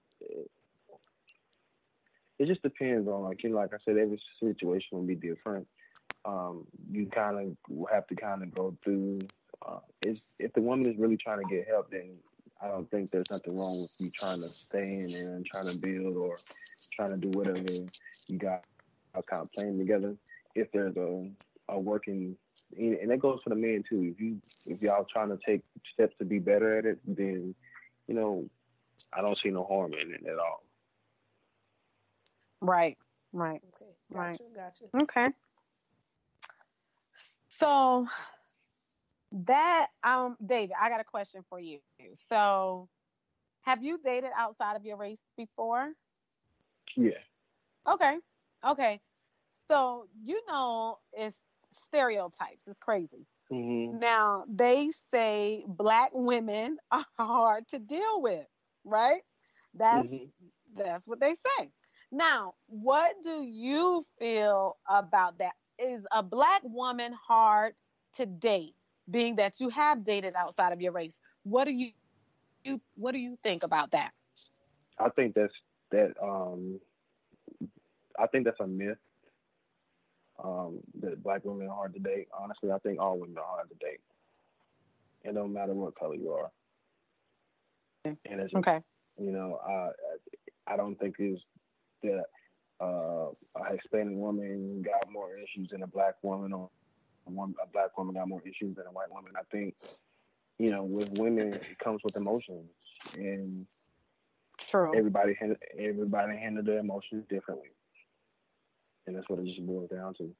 It just depends on, like, you know, like I said, every situation will be different. Um, you kind of have to kind of go through. Uh, is if the woman is really trying to get help, then I don't think there's nothing wrong with you trying to stay in there and trying to build or trying to do whatever you got kind of playing together. If there's a a working, and that goes for the men too. If you if y'all trying to take steps to be better at it, then you know I don't see no harm in it at all. Right. Right. Okay, Right. gotcha, gotcha. Okay. So that um David, I got a question for you. So have you dated outside of your race before? Yeah. Okay. Okay. So you know it's stereotypes. It's crazy. Mhm. Now they say black women are hard to deal with, right? That's Mhm. that's what they say. Now, what do you feel about that? Is a black woman hard to date, being that you have dated outside of your race? What do you, you what do you think about that? I think that's that. Um, I think that's a myth. Um, that black women are hard to date. Honestly, I think all women are hard to date. It don't matter what color you are. And it's just, Okay. you know, I I don't think it's that uh, a Hispanic woman got more issues than a black woman, or a, woman, a black woman got more issues than a white woman. I think, you know, with women, it comes with emotions, and True. everybody everybody handle their emotions differently, and that's what it just boils down to.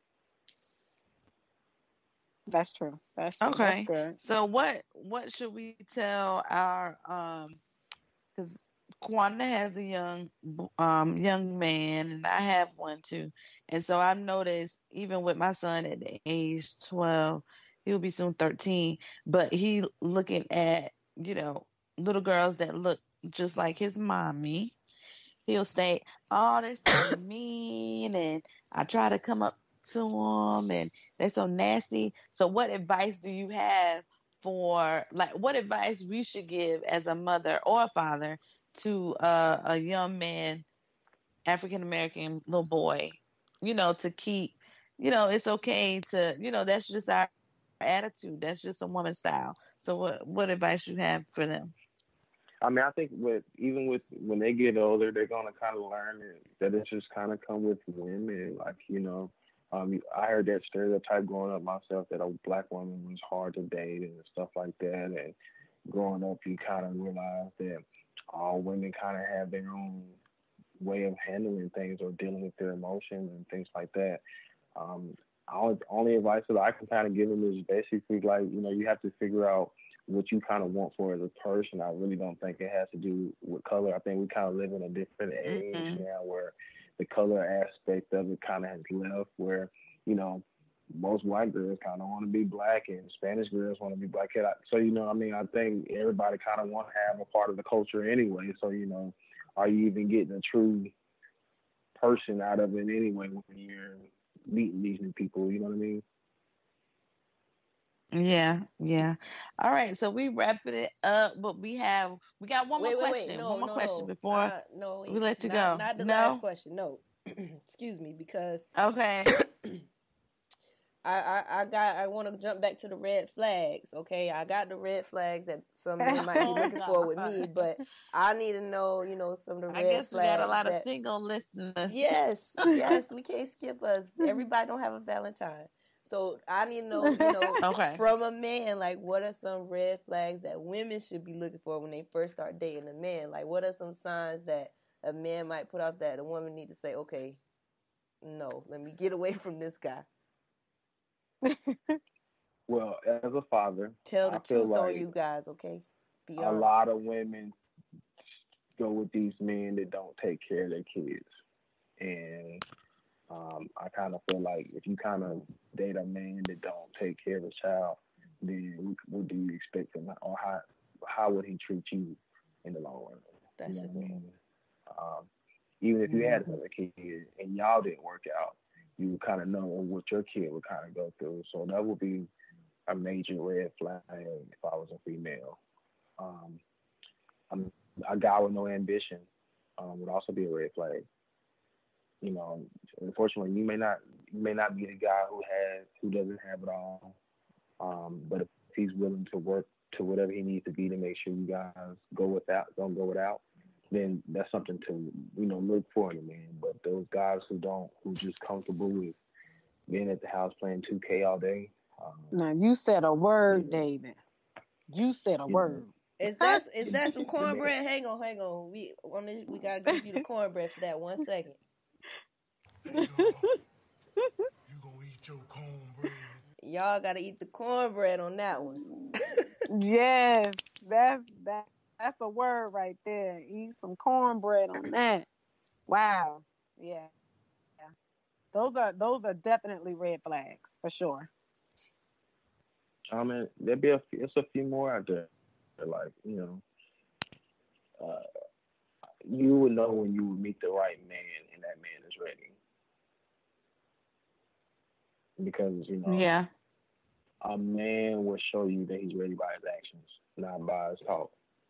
That's true. That's true. That's Okay. good. So what what should we tell our um because Quanda has a young um young man and I have one too. And so I've noticed even with my son at the age twelve, he'll be soon thirteen, but he looking at, you know, little girls that look just like his mommy. He'll say, "Oh, they're so mean," and I try to come up to them, and they're so nasty. So, what advice do you have for, like, what advice we should give as a mother or a father to uh, a young man, African American little boy, you know, to keep, you know, it's okay to, you know, that's just our attitude. That's just a woman style. So, what what advice you have for them? I mean, I think with even with when they get older, they're gonna kind of learn that, that it's just kind of come with women. Like, you know, um, I heard that stereotype growing up myself that a black woman was hard to date and stuff like that. And growing up, you kind of realize that all women kind of have their own way of handling things or dealing with their emotions and things like that. Um, all, only advice that I can kind of give them is basically like, you know, you have to figure out what you kind of want for as a person. I really don't think it has to do with color. I think we kind of live in a different age Mm-mm. now where the color aspect of it kind of has left, where, you know, most white girls kind of want to be black and Spanish girls want to be black. So, you know, I mean, I think everybody kind of want to have a part of the culture anyway. So, you know, are you even getting a true person out of it anyway when you're meeting these new people? You know what I mean? Yeah, yeah. All right, so we wrapping it up, but we have we got one more Wait, wait, wait. question. One No, more no, question no. before Uh, no, we wait. let you Not, go. not the last No? question. No. Excuse me, because Okay. I, I, I got I want to jump back to the red flags. Okay, I got the red flags that some men might be Oh looking for with God. me, but I need to know, you know, some of the I red guess we got a flags lot of that. single listeners. Yes, yes, we can't skip us. Everybody don't have a Valentine, so I need to know, you know, Okay. from a man, like what are some red flags that women should be looking for when they first start dating a man? Like, what are some signs that a man might put out that a woman need to say, okay, no, let me get away from this guy. Well, as a father, Tell the I feel truth on like you guys, okay? Be a honest. lot of women go with these men that don't take care of their kids, and um, I kind of feel like if you kind of date a man that don't take care of a child, then what do you expect him, or how how would he treat you in the long run? That's You know a what I good one. mean? Um, even if you had another kid and y'all didn't work out, you would kind of know what your kid would kind of go through. So that would be a major red flag if I was a female. Um, I'm, a guy with no ambition um, would also be a red flag. You know, unfortunately, you may not you may not be the guy who has who doesn't have it all, um, but if he's willing to work to whatever he needs to be to make sure you guys go without don't go without, then that's something to you know look for in a man. But those guys who don't who just comfortable with being at the house playing two K all day. Um, Now you said a word, yeah, David. You said a you know, Is that is the, that some the man. cornbread? Hang on, hang on. We on this, we gotta give you the cornbread for that one second. Hey, dog, you gonna eat your cornbread? Y'all gotta eat the cornbread on that one. Yes, that's that. That's a word right there. Eat some cornbread on that. Wow. Yeah. Those are those are definitely red flags for sure. I mean, there'd be a few, it's a few more out there. Like you know, uh, you would know when you would meet the right man and that man is ready. Because, you know, Yeah. a man will show you that he's ready by his actions, not by his talk.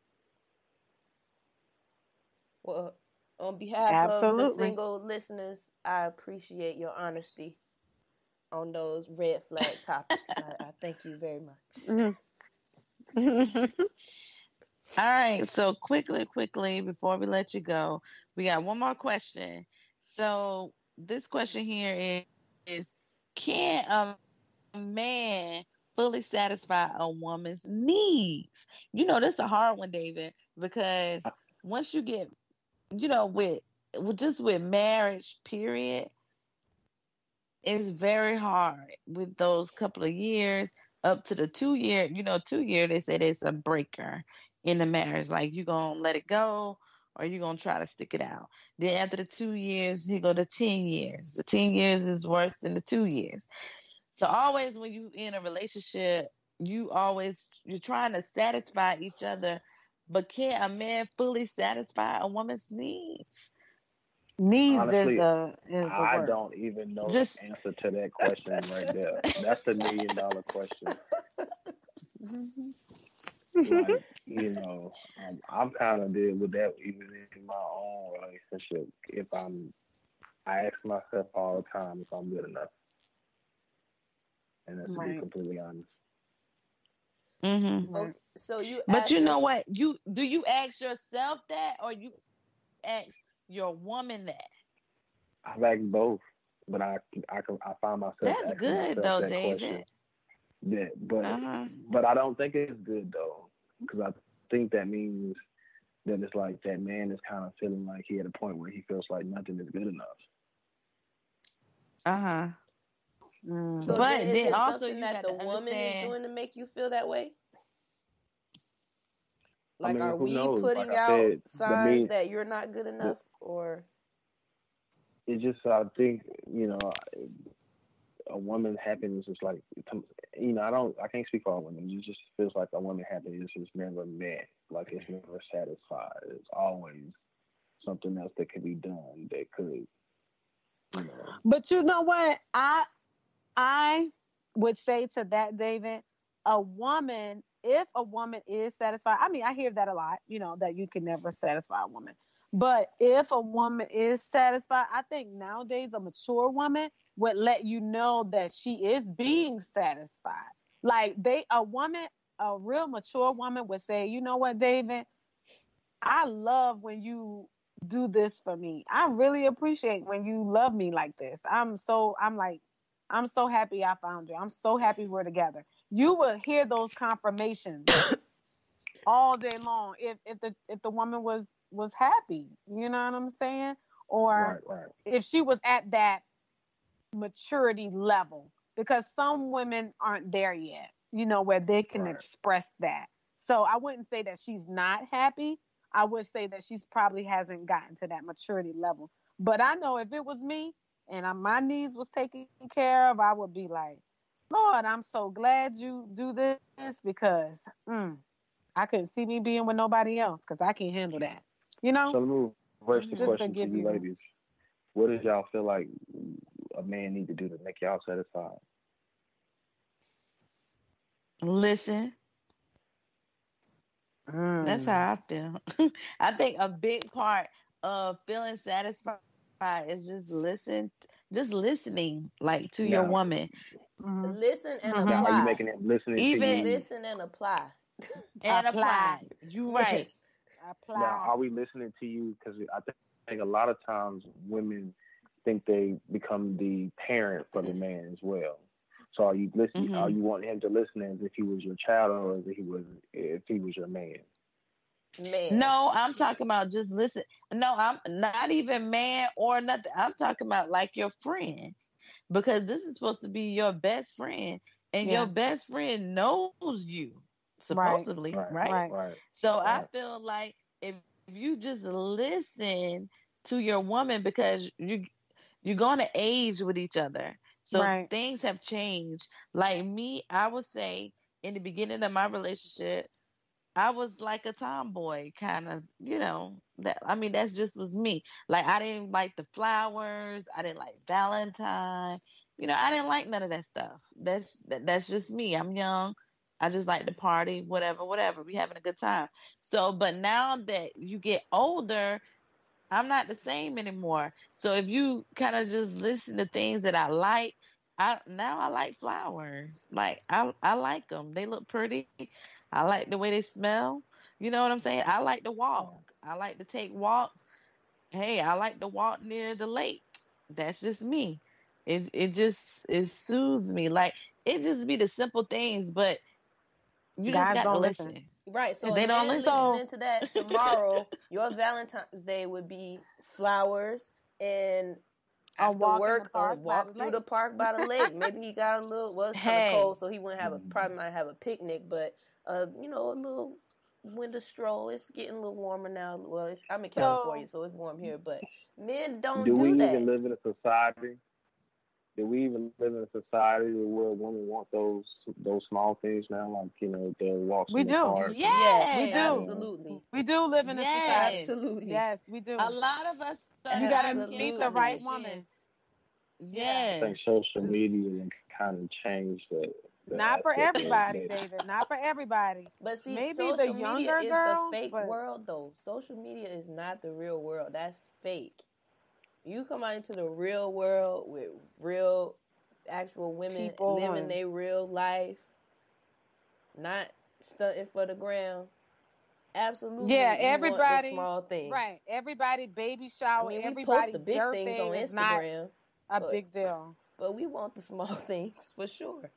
Well, on behalf of the Absolutely. single listeners, I appreciate your honesty on those red flag topics. I, I thank you very much. Mhm. All right. So quickly, quickly, before we let you go, we got one more question. So this question here is, is can a man fully satisfy a woman's needs? You know, that's a hard one, David, because once you get, you know, with, with just with marriage, period, it's very hard with those couple of years up to the two year. You know, two year they said it's a breaker in the marriage. Like you gonna let it go or you gonna try to stick it out. Then after the two years, he go to ten years. The ten years is worse than the two years. So always when you in a relationship, you always you're trying to satisfy each other, but can a man fully satisfy a woman's needs? Needs is Honestly, the is the I word. don't even know Just the answer to that question right there. That's the million dollar question. Like, you know, um, I'm kind of deal with that even in my own relationship. If I'm, I ask myself all the time if I'm good enough, and that's to be Right. completely honest. hmm Right. Okay, so you But ask you your know what? You do you ask yourself that or you ask your woman that? I like both, but I, I can, I find myself That's asking good myself though, that question. David. That, but, Uh-huh. but I don't think it's good though, because I think that means that it's like that man is kind of feeling like he at a point where he feels like nothing is good enough. Uh-huh. so Mhm. then But is then it also something you that got the to woman is understand. doing to make you feel that way? I Like, mean, are who we knows? Like putting I out said, the signs me, that you're not good the, enough, or it's just I think you know a woman's happiness is like you know I don't I can't speak for all women. It just feels like a woman's happiness is never met. Like it's never satisfied. It's always something else that could be done that could you know. But you know what? I I would say to that, David, a woman, if a woman is satisfied, I mean, I hear that a lot, you know, that you can never satisfy a woman. But if a woman is satisfied, I think nowadays a mature woman would let you know that she is being satisfied. Like they, a woman, a real mature woman would say, you know what, David, I love when you do this for me. I really appreciate when you love me like this. I'm so I'm like I'm so happy I found you. I'm so happy we're together. You will hear those confirmations all day long if if the if the woman was was happy. You know what I'm saying? Or Right, right, if she was at that maturity level because some women aren't there yet, you know, where they can right. express that. So I wouldn't say that she's not happy. I would say that she's probably hasn't gotten to that maturity level. But I know if it was me and I, my needs was taken care of, I would be like, Lord, I'm so glad you do this because mm, I couldn't see me being with nobody else because I can't handle that. You know? So let me reverse the Just to question to give you you ladies. What does y'all feel like a man need to do to make y'all satisfied? Listen. That's mm, how I feel. I think a big part of feeling satisfied is just listen, just listening, like to your Now, woman. mm-hmm, Listen and mm-hmm. now, are you apply. making them listening to Even you? Listen and apply. and Apply. apply. You right. Yes. Now, Apply. are we listening to you? Because I think a lot of times women think they become the parent for the man as well. So are you listening? hmm Are you wanting him to listen as if he was your child or as if he was if he was your man? Man. No, I'm talking about just listen. No, I'm not even man or nothing. I'm talking about like your friend because this is supposed to be your best friend, and your Yeah. best friend knows you Right. supposedly, Right, right? Right. right, So I right. feel like if you just listen to your woman because you you're going to age with each other. So Right. things have changed. Like me, I would say in the beginning of my relationship, I was like a tomboy kind of, you know, that I mean that's just was me. Like I didn't like the flowers, I didn't like Valentine. You know, I didn't like none of that stuff. That's that, that's just me. I'm young. I just like to party, whatever, whatever. We having a good time. So, but now that you get older, I'm not the same anymore. So if you kind of just listen to things that I like, I now I like flowers. Like I I like them. They look pretty. I like the way they smell. You know what I'm saying? I like to walk. I like to take walks. Hey, I like to walk near the lake. That's just me. It it just it soothes me. Like it just be the simple things, but you just Guys got to don't listen. listen. Right. So It's a They don't man listen. so listening to that tomorrow, your Valentine's Day would be flowers and a after walk in the work, a park by the walk through the lake. park by the lake. Maybe he got a little. Well, it's kind of Hey, cold, so he wouldn't have a probably might have a picnic, but uh, you know, a little winter stroll. It's getting a little warmer now. Well, it's, I'm in California, So so it's warm here, but men don't Do we do even that. live in a society? Do we even live in a society where women want those those small things now, like you know the walks we in the do. park and Yes, We yes, do. you know, absolutely, We do live in a society. yes. absolutely, Yes, we A do. lot of us You started got to out getting meet the right absolutely. woman. Kardashians. Yeah. I think Yes. social media kind of changed the the Not for aspect of everybody, dating. David. Not for everybody. But see, Maybe the social media younger is the girls, fake but world, though. Social media is not the real world. That's fake. You come out into the real world with real, actual women people living and their real life, not stunting for the ground. yeah, Absolutely, we want the everybody, small right. things. Everybody baby I shower, mean, we post the everybody big things birthday on is not Instagram, a but big deal. but we want the small things for sure.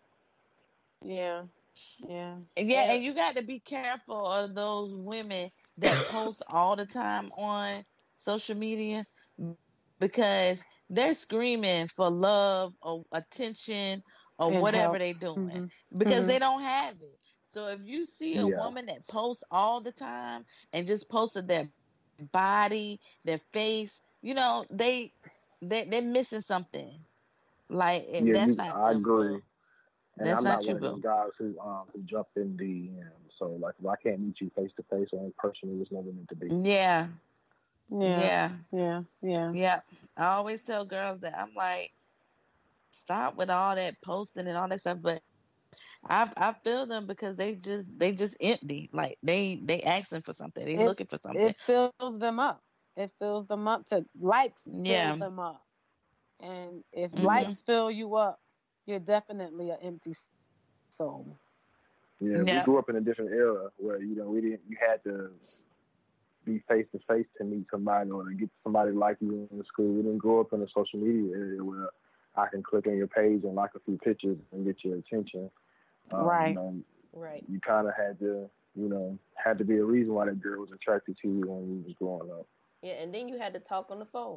Yeah. Yeah. Yeah, And and you got to be careful of those women that post all the time on social media because they're screaming for love or attention or And whatever help. they doing Hmm. because Hmm. they don't have it. So if you see a Yeah, woman that posts all the time and just posted their body, their face, you know, they they they're missing something. Like eh, yeah, that's you, not I them, agree. boo. And That's I'm not not you, one of them boo. guys who um who jump in D M. So like if I can't meet you face to face or in person, it was never meant to be. Yeah, Yeah. yeah, Yeah. Yeah. yeah. I always tell girls that I'm like, stop with all that posting and all that stuff. But I I feel them because they just they just empty. Like they they asking for something. They It looking for something. it fills them up. It fills them up to likes fill Yeah. them up. And if Yeah, Mhm. likes fill you up, you're definitely an empty soul. yeah. We Yeah. grew up in a different era where you know we didn't. You had to be face to face to meet somebody or to get somebody like you in the school. We didn't grow up in a social media area where I can click on your page and like a few pictures and get your attention. Um, you Right. know, right, you kind of had to, you know, had to be a reason why that girl was attracted to you when you was growing up. yeah. And then you had to talk on the phone.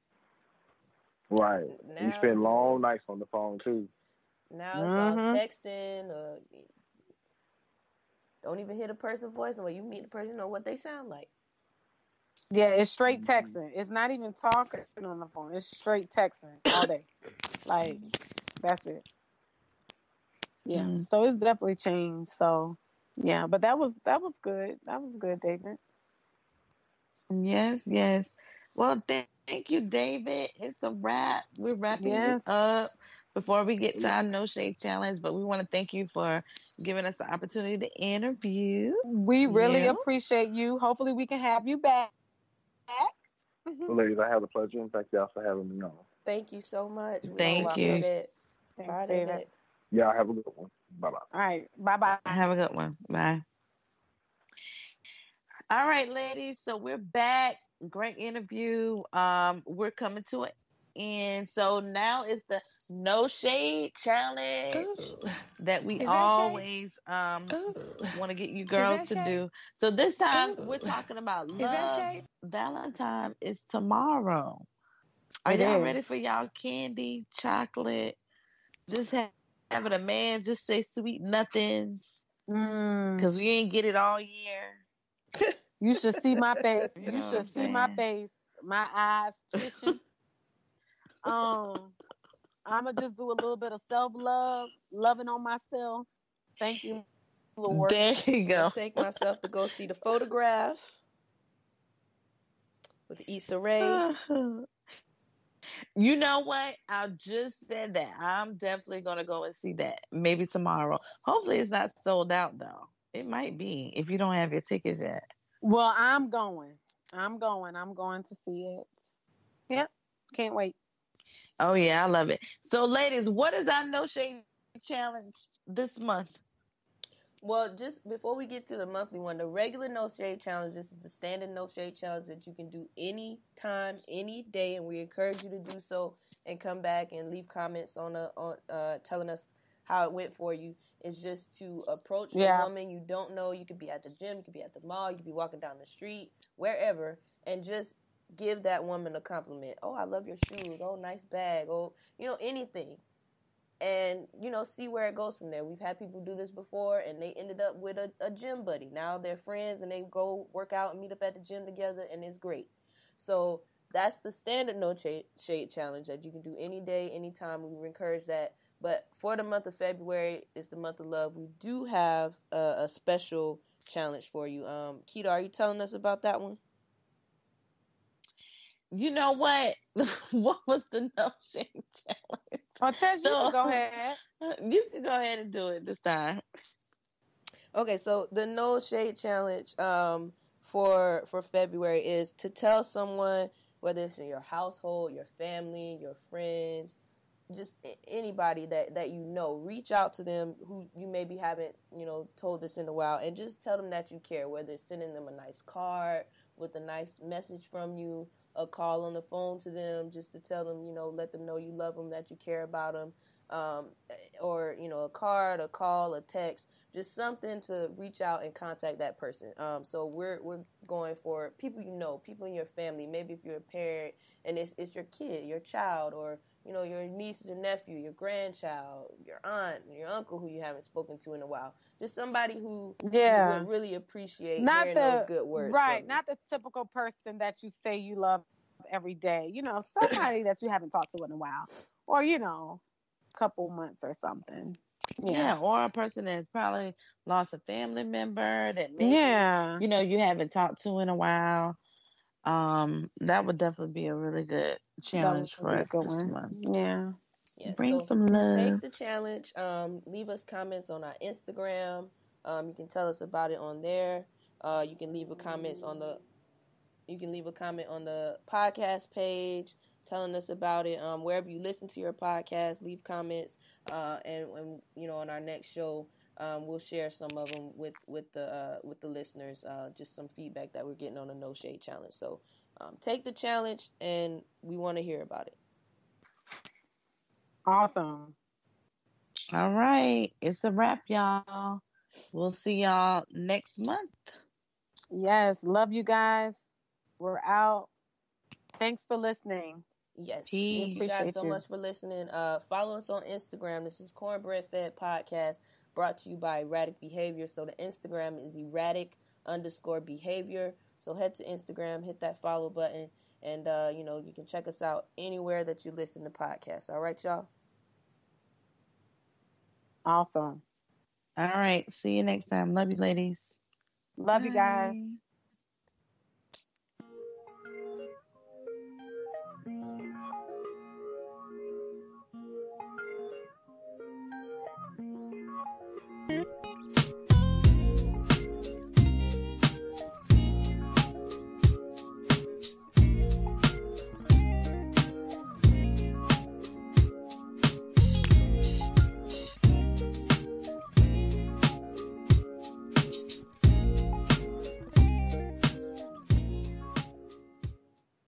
Right. You Now spend you know long it's nights on the phone too. now it's all Mm-hmm. texting. Uh, Don't even hear the person's voice. No, you meet the person, you know what they sound like. Yeah, it's straight Mhm. texting. It's not even talking on the phone. It's straight texting all day. Like, that's it. Yeah. Mm. So it's definitely changed. So yeah, but that was that was good. That was good, David. Yes, yes. Well, th- thank you, David. It's a wrap. We're wrapping you Yes. up before we get to our No Shade Challenge, but we want to thank you for giving us the opportunity to interview We really you. appreciate you. Hopefully we can have you back. Well, ladies, I have the pleasure, and thank y'all for having me on. Thank you so much. We gonna Thank rock Thanks. with you. it. Thanks, Bye, David. David. Y'all have a good one. Bye bye. All right. Bye bye. Have a good one. Bye. All right, ladies. So we're back. Great interview. Um, we're coming to an end. So now it's the No Shade Challenge Ooh. that we Is that shade? always um Ooh. want to get you Is girls that to shade? do. So this time Ooh. we're talking about Is that love. shade? Valentine is tomorrow. Are It y'all is. ready for y'all candy, chocolate? Just ha- having a man just say sweet nothings Mm. because we ain't get it all year. You should see my face. You You know what I'm should see my saying? face. My eyes twitching. Um, I'ma just do a little bit of self love, loving on myself. Thank you, Lord. There you I'm gonna go. take myself to go see the photograph with Issa Rae. You know what? I just said that. I'm definitely gonna go and see that. Maybe tomorrow. Hopefully it's not sold out though. It might be if you don't have your tickets yet. Well, I'm going. I'm going. I'm going to see it. Yep. Can't wait. Oh yeah, I love it. So ladies, what is our no shade challenge this month? Well, just before we get to the monthly one, the regular no shade challenge, this is the standard no shade challenge that you can do any time, any day, and we encourage you to do so and come back and leave comments on the on uh telling us how it went for you. It's just to approach a Yeah. woman you don't know. You could be at the gym, you could be at the mall, you could be walking down the street, wherever, and just give that woman a compliment. Oh, I love your shoes. Oh, nice bag. Oh, you know, anything, and you know, see where it goes from there. We've had people do this before and they ended up with a, a gym buddy. Now they're friends and they go work out and meet up at the gym together, and it's great. So that's the standard no shade, shade challenge that you can do any day, anytime. We encourage that. But for the month of February, it's the month of love. We do have a, a special challenge for you. Um, Keita, are you telling us about that one? You know what? What was the no shade challenge? Oh, Tess, you can So go ahead. you can go ahead and do it this time. Okay, so the no shade challenge um for for February is to tell someone, whether it's in your household, your family, your friends, just anybody that that you know, reach out to them who you maybe haven't, you know, told this in a while, and just tell them that you care, whether it's sending them a nice card with a nice message from you, a call on the phone to them just to tell them, you know, let them know you love them, that you care about them, um, or, you know, a card, a call, a text, just something to reach out and contact that person. Um, so we're we're going for people you know, people in your family. Maybe if you're a parent and it's it's your kid, your child, or you know, your niece, your nephew, your grandchild, your aunt, your uncle who you haven't spoken to in a while. Just somebody who you Yeah. would really appreciate Not hearing those the good words from right, you. not the typical person that you say you love every day. You know, somebody that you haven't talked to in a while. Or, you know, couple months or something. Yeah. Yeah, or a person that's probably lost a family member that maybe, Yeah. you know, you haven't talked to in a while. Um, that would definitely be a really good That challenge would for be a us good this one. month. Yeah. Yes, Bring so some take love. the challenge. Um, leave us comments on our Instagram. Um, you can tell us about it on there. Uh, you can leave a comments on the you can leave a comment on the podcast page telling us about it. Um, wherever you listen to your podcast, leave comments. Uh, and when you know, on our next show, um, we'll share some of them with with the uh, with the listeners. Uh, just some feedback that we're getting on the No Shade Challenge. So um, take the challenge, and we want to hear about it. Awesome. All right. It's a wrap, y'all. We'll see y'all next month. Yes. Love you guys. We're out. Thanks for listening. Yes. We Thank you guys appreciate so you. much for listening. Uh, follow us on Instagram. This is Cornbread Fed Podcast, brought to you by Erratic Behavior. So the Instagram is erratic underscore behavior. So head to Instagram, hit that follow button, and uh, you know, you can check us out anywhere that you listen to podcasts. All right, y'all. Awesome. All right. See you next time. Love you, ladies. Love you guys. Bye.